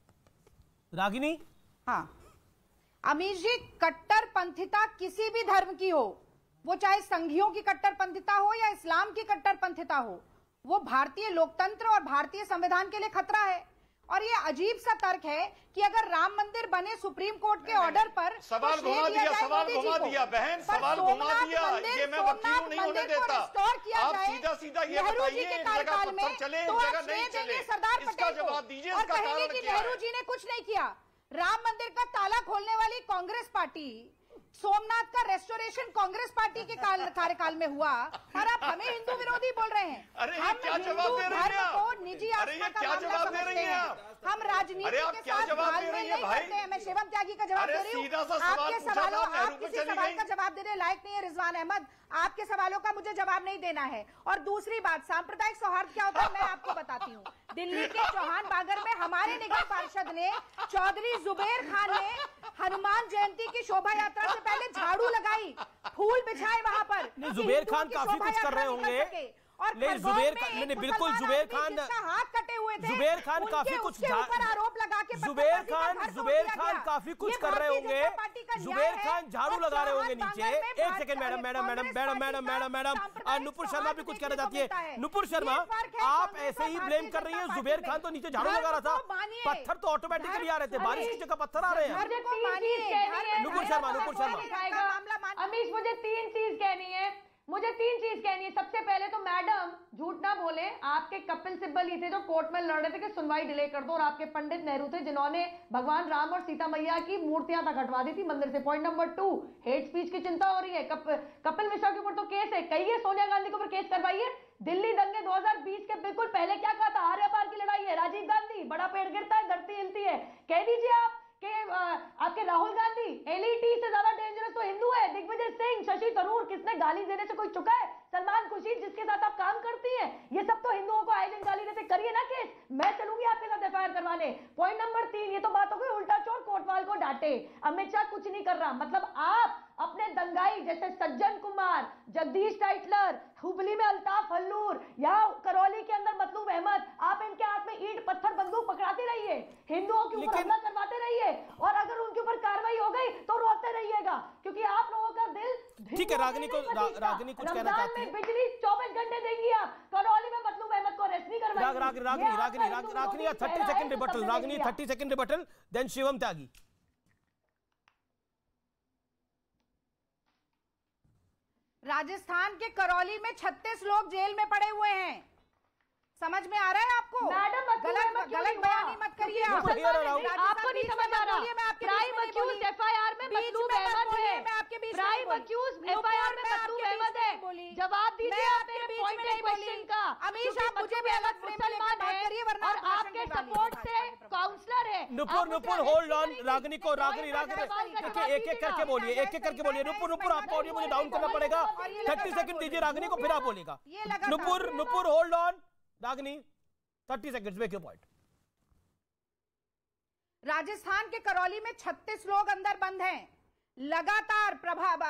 हाँ, अमीर जी, कट्टरपंथिता किसी भी धर्म की हो, वो चाहे संघियों की कट्टरपंथिता हो या इस्लाम की कट्टरपंथिता हो, वो भारतीय लोकतंत्र और भारतीय संविधान के लिए खतरा है। और ये अजीब सा तर्क है कि अगर राम मंदिर बने सुप्रीम कोर्ट के ऑर्डर पर, सवाल घुमा दिया, सवाल घुमा दिया बहन, सवाल घुमा दिया। ये मैं वकील नहीं होने देता। आप सीधा सीधा ये बताइए, एक जगह पत्थर चले, एक जगह नहीं चले, इसका जवाब दीजिए। और कहेंगे कि नेहरू जी ने कुछ नहीं किया। राम मंदिर का ताला खोलने वाली कांग्रेस पार्टी, सोमनाथ का रेस्टोरेशन कांग्रेस पार्टी के कार्यकाल में हुआ, और आप हमें हिंदू विरोधी बोल रहे हैं। अरे ये क्या जवाब दे रही हैं आप? निजी अरे ये क्या जवाब दे रही हैं आप? हम राजनीति के साथ तालमेल नहीं करते हैं। मैं शिवम त्यागी का जवाब दे रही हूँ। आपके सवालों, आप किसी सवाल का जवाब देने लायक नहीं है रिजवान अहमद। आपके सवालों का मुझे जवाब नहीं देना है। और दूसरी बात, सांप्रदायिक सौहार्द क्या होता है मैं आपको बताती हूँ। दिल्ली के चौहान बागर में हमारे निगम पार्षद ने, चौधरी जुबेर खान ने हनुमान जयंती की शोभा यात्रा से पहले झाड़ू लगाई, फूल बिछाए वहां पर। जुबेर खान काफी कुछ कर रहे होंगे, नहीं जुबेर खान, नहीं बिल्कुल जुबेर खान, हाथ कटे हुए थे, जुबेर खान काफी कुछ आरोप लगा के जुबेर खान काफी कुछ कर रहे होंगे। जुबेर खान झाड़ू लगा रहे होंगे नीचे। एक सेकंड मैडम, नुपुर शर्मा भी कुछ कहना चाहती है। नुपुर शर्मा, आप ऐसे ही ब्लेम कर रही है। जुबेर खान तो नीचे झाड़ू लगा रहा था, पत्थर तो ऑटोमेटिकली आ रहे थे, बारिश की जगह पत्थर आ रहे हैं। नुपुर शर्मा अमीश, मुझे 3 चीज कहनी है। सबसे पहले तो मैडम झूठ ना बोले, आपके कपिल सिब्बल ही थे जो कोर्ट में लड़ रहे थे कि सुनवाई डिले कर दो, और आपके पंडित नेहरू थे जिन्होंने भगवान राम और सीता मैया की मूर्तियां तक हटवा दी थी मंदिर से। पॉइंट नंबर 2, हेट स्पीच की चिंता हो रही है। कपिल मिश्रा के ऊपर तो केस है, कहिए सोनिया गांधी के ऊपर केस करवाइए। दिल्ली दंगे 2020 के बिल्कुल पहले क्या कहा था? आर्य पार की लड़ाई है, राजीव गांधी, बड़ा पेड़ गिरता है धरती हिलती है। कह दीजिए आप कि आपके राहुल गांधी एलईटी से ज्यादा डेंजरस तो हिंदू है। दिग्विजय सिंह, शशि थरूर, किसने गाली देने से कोई चुका है? सलमान खुर्शीद जिसके साथ आप काम करती हैं, ये सब तो हिंदुओं को आए दिन गाली देते। करिए ना केस, मैं चलूंगी आपके साथ एफआईआर करवाने। पॉइंट नंबर 3, ये तो बात हो गई उल्टा चोर कोतवाल को डांटे। अमित शाह कुछ नहीं कर रहा, मतलब आप अपने दंगाई जैसे सज्जन कुमार, जगदीश टाइटलर, हुबली में अल्ताफ हल्लूर, यहाँ करौली के अंदर मतलूब अहमद, आप इनके हाथ में ईंट पत्थर बंदूक पकड़ाते रहिए, हिंदुओं के ऊपर हमला करवाते रहिए, और अगर उनके ऊपर कार्रवाई हो गई तो रोते रहिएगा, क्योंकि आप लोगों का दिल ठीक है। रागिनी कुछ कहना चाहती है। बिजली 24 घंटे देंगी आप, करौली में मतलूब अहमद को अरेस्ट नहीं करवाएंगे। Ragini 30 second rebuttal, Ragini 30 second rebuttal, then Shivam Tyagi. Rajasthan के करौली में 36 लोग जेल में पड़े हुए हैं, समझ में आ रहा है आपको? मैडम गलत बयानी मत करिए आप। आपको नहीं समझ आ रहा। प्राइम अक्यूज एफआईआर में मतलूब अहमद है, प्राइम अक्यूज एफआईआर में मतलूब अहमद है। जवाब दीजिए आप मेरे पॉइंटेड क्वेश्चन का। अमीश, आप मुझे भी अलग फ्रेम में लेकर बात करिए, वरना और आपके सपोर्ट से काउंसलर है। Nupur hold on. रागिनी एक एक करके बोलिए, एक एक करके बोलिए। नुपुर आपको ऑडियो मुझे डाउन करना पड़ेगा। 30 सेकंड दीजिए रागिनी को, फिर आप बोलेगा। Nupur hold on. Ragini 30 seconds, make your point. Rajasthan के करौली में 36 लोग अंदर बंद हैं। लगातार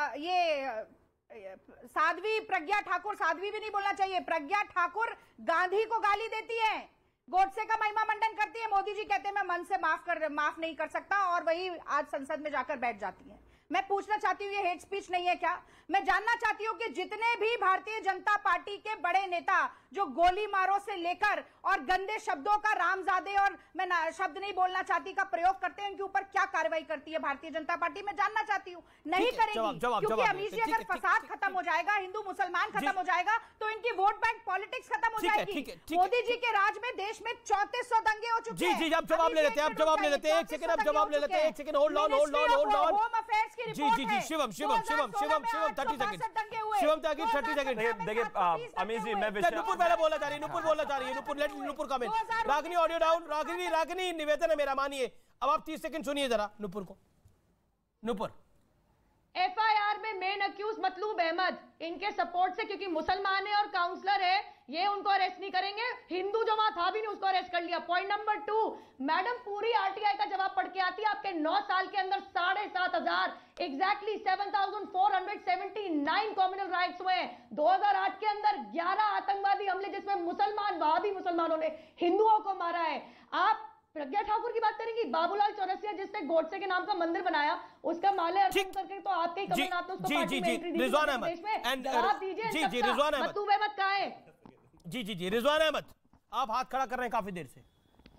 साध्वी प्रज्ञा ठाकुर, साध्वी भी नहीं बोलना चाहिए, प्रज्ञा ठाकुर गांधी को गाली देती है, गोडसे का महिमा मंडन करती है। मोदी जी कहते हैं मैं मन से माफ नहीं कर सकता, और वही आज संसद में जाकर बैठ जाती है। मैं पूछना चाहती हूँ, ये हेट स्पीच नहीं है क्या? मैं जानना चाहती हूँ कि जितने भी भारतीय जनता पार्टी के बड़े नेता जो गोली मारो से लेकर और गंदे शब्दों का, रामजादे और मैं शब्द नहीं बोलना चाहती का प्रयोग करते हैं, उनके ऊपर क्या कार्रवाई करती है भारतीय जनता पार्टी? मैं जानना चाहती हूँ। नहीं करेगी, क्योंकि अमीश जी अगर फसाद खत्म हो जाएगा, हिंदू मुसलमान खत्म हो जाएगा, तो इनकी वोट बैंक पॉलिटिक्स खत्म हो जाएगी। मोदी जी के राज में देश में 3400 दंगे हो चुके हैं। जी, आप जवाब ले लेते हैं, आप जवाब ले लेते हैं। एक सेकंड, आप जवाब ले लेते हैं। एक second, hold on. Home affairs की रिपोर्ट जी, शिवम 30 सेकंड। शिवम त्यागी 30 सेकंड। देखिए अमीश जी, मैं नुपुर पहले बोलना चाह रही है, नुपुर बोलना चाह रही है। Let Nupur comment. Ragini audio down. Ragini निवेदन है मेरा, मानिए। अब आप 30 सेकंड सुनिए जरा नुपुर को। नुपुर, एफआईआर में मेन अक्यूज मतलूब अहमद, इनके सपोर्ट से, क्योंकि मुसलमान है और काउंसलर है, ये उनको अरेस्ट नहीं करेंगे। हिंदू जो वहां था भी नहीं, उसको अरेस्ट कर लिया। पॉइंट नंबर 2, मैडम पूरी आरटीआई का जवाब पढ़ के आती है। आपके 9 साल के अंदर 7,500 एग्जैक्टली 7,479 कॉम्युनल राइट्स हुए हैं। 2008 के अंदर 11 आतंकवादी हमले, जिसमें वहां मुसलमानों ने हिंदुओं को मारा है। आप प्रज्ञा ठाकुर की बात करेंगी, बाबूलाल चौरसिया जिसने गोडसे के नाम का मंदिर बनाया, उसका माले अर्पण करके तो आपके ही कमलनाथ ने उसको पार्टी में एंट्री दी। रिजवान अहमद, जवाब दीजिए। रिजवान अहमद, मतलूब अहमद कहाँ है? जी, रिजवान अहमद, आप हाथ खड़ा कर रहे हैं काफी देर से।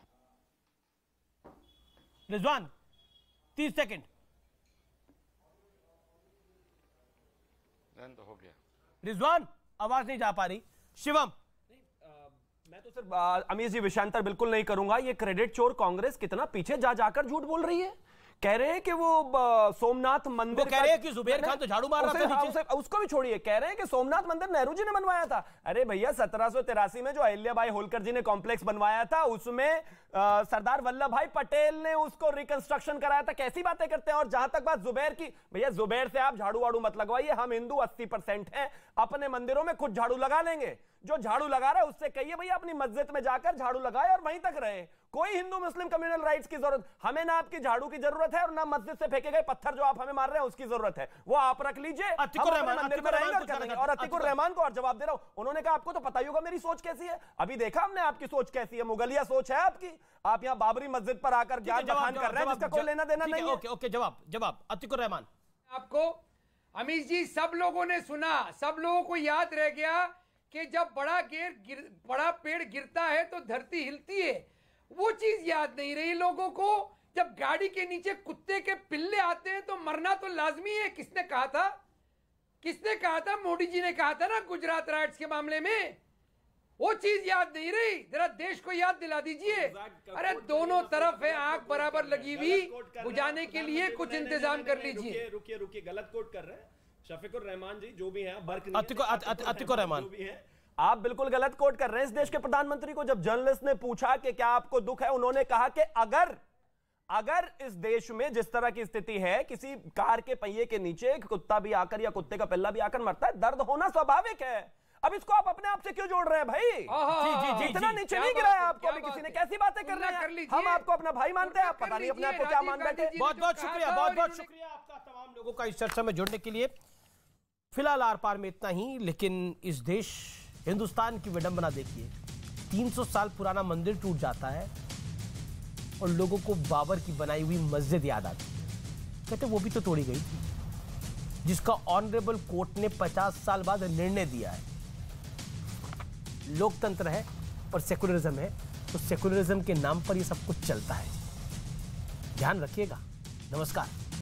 रिजवान 30 सेकंड। तो हो गया। रिजवान आवाज नहीं जा पा रही। शिवम, मैं तो सिर्फ अमीश जी विषयांतर बिल्कुल नहीं करूंगा। ये क्रेडिट चोर कांग्रेस कितना पीछे जा जाकर झूठ बोल रही है। कह रहे हैं कि वो सोमनाथ मंदिर, कह रहे हैं कि जुबेर खान तो झाड़ू मार रहा था नीचे। उसको भी छोड़िए। कह रहे हैं कि सोमनाथ मंदिर नेहरू जी ने बनवाया था। अरे भैया 1783 में जो अहिल्याबाई होलकर जी ने कॉम्प्लेक्स बनवाया था, उसमें सरदार वल्लभ भाई पटेल ने उसको रिकंस्ट्रक्शन कराया था। कैसी बातें करते हैं। और जहां तक बात जुबेर की, भैया जुबेर से आप झाड़ू वाड़ू मत लगवाइए। हम हिंदू 80% हैं, अपने मंदिरों में खुद झाड़ू लगा लेंगे। जो झाड़ू लगा रहा है उससे कहिए भैया अपनी मस्जिद में जाकर झाड़ू लगाए और वहीं तक रहे। कोई हिंदू मुस्लिम कम्युनल राइट्स की जरूरत हमें ना, आपकी झाड़ू की जरूरत है और ना मस्जिद से फेंके गए पत्थर जो आप हमें मार रहे हैं उसकी जरूरत है। वो आप रख लीजिए। और अतीकुर रहमान को और जवाब दे रहा हूं। उन्होंने कहा आपको तो पता ही होगा मेरी सोच कैसी है। अभी देखा हमने आपकी सोच कैसी है। मुगलिया सोच है आपकी। आप यहाँ बाबरी मस्जिद पर आकर ज्ञान बखान कर रहे हैं जिसका कोई लेना देना नहीं है। ओके, जवाब अतीकुर रहमान। आपको अमीश जी, सब लोगों ने सुना, सब लोगों को याद रह गया कि जब बड़ा पेड़ गिरता है तो धरती हिलती है। वो चीज याद नहीं रही लोगों को। जब गाड़ी के नीचे कुत्ते के पिल्ले आते हैं तो मरना तो लाजमी है। किसने कहा था? मोदी जी ने कहा था ना गुजरात राइट्स के मामले में। वो चीज याद नहीं रही, जरा देश को याद दिला दीजिए। अरे दोनों तरफ है आंख बराबर लगी हुई, बुझाने के लिए कुछ इंतजाम कर लीजिए। रुकिए, गलत कोट कर रहे हैं। शफीकुर रहमान जी जो भी हैं, अतीकुर रहमान जो भी हैं, आप बिल्कुल गलत कोट कर रहे हैं। इस देश के प्रधानमंत्री को जब जर्नलिस्ट ने पूछा कि क्या आपको दुख है, उन्होंने कहा कि अगर इस देश में जिस तरह की स्थिति है, किसी कार के पहिए के नीचे कुत्ता भी आकर या कुत्ते का पिल्ला भी आकर मरता है, दर्द होना स्वाभाविक है। अब इसको आप अपने आप से क्यों जोड़ रहे हैं भाई? जी, इतना नीचे नहीं गिरा है आपको अभी किसी ने। कैसी बातें कर रहे हैं? हम आपको अपना भाई मानते हैं, आप पता नहीं अपने आप को क्या मान बैठे। बहुत बहुत शुक्रिया, बहुत बहुत शुक्रिया आपका तमाम लोगों का इस चर्चा में जुड़ने के लिए। फिलहाल आर पार में इतना ही, लेकिन इस देश हिंदुस्तान की विडंबना देखिए, 300 साल पुराना मंदिर टूट जाता है और लोगों को बाबर की बनाई हुई मस्जिद याद आती है। कहते वो भी तो तोड़ी गई थी, जिसका ऑनरेबल कोर्ट ने 50 साल बाद निर्णय दिया है। लोकतंत्र है और सेकुलरिज्म है, तो सेकुलरिज्म के नाम पर ये सब कुछ चलता है। ध्यान रखिएगा। नमस्कार।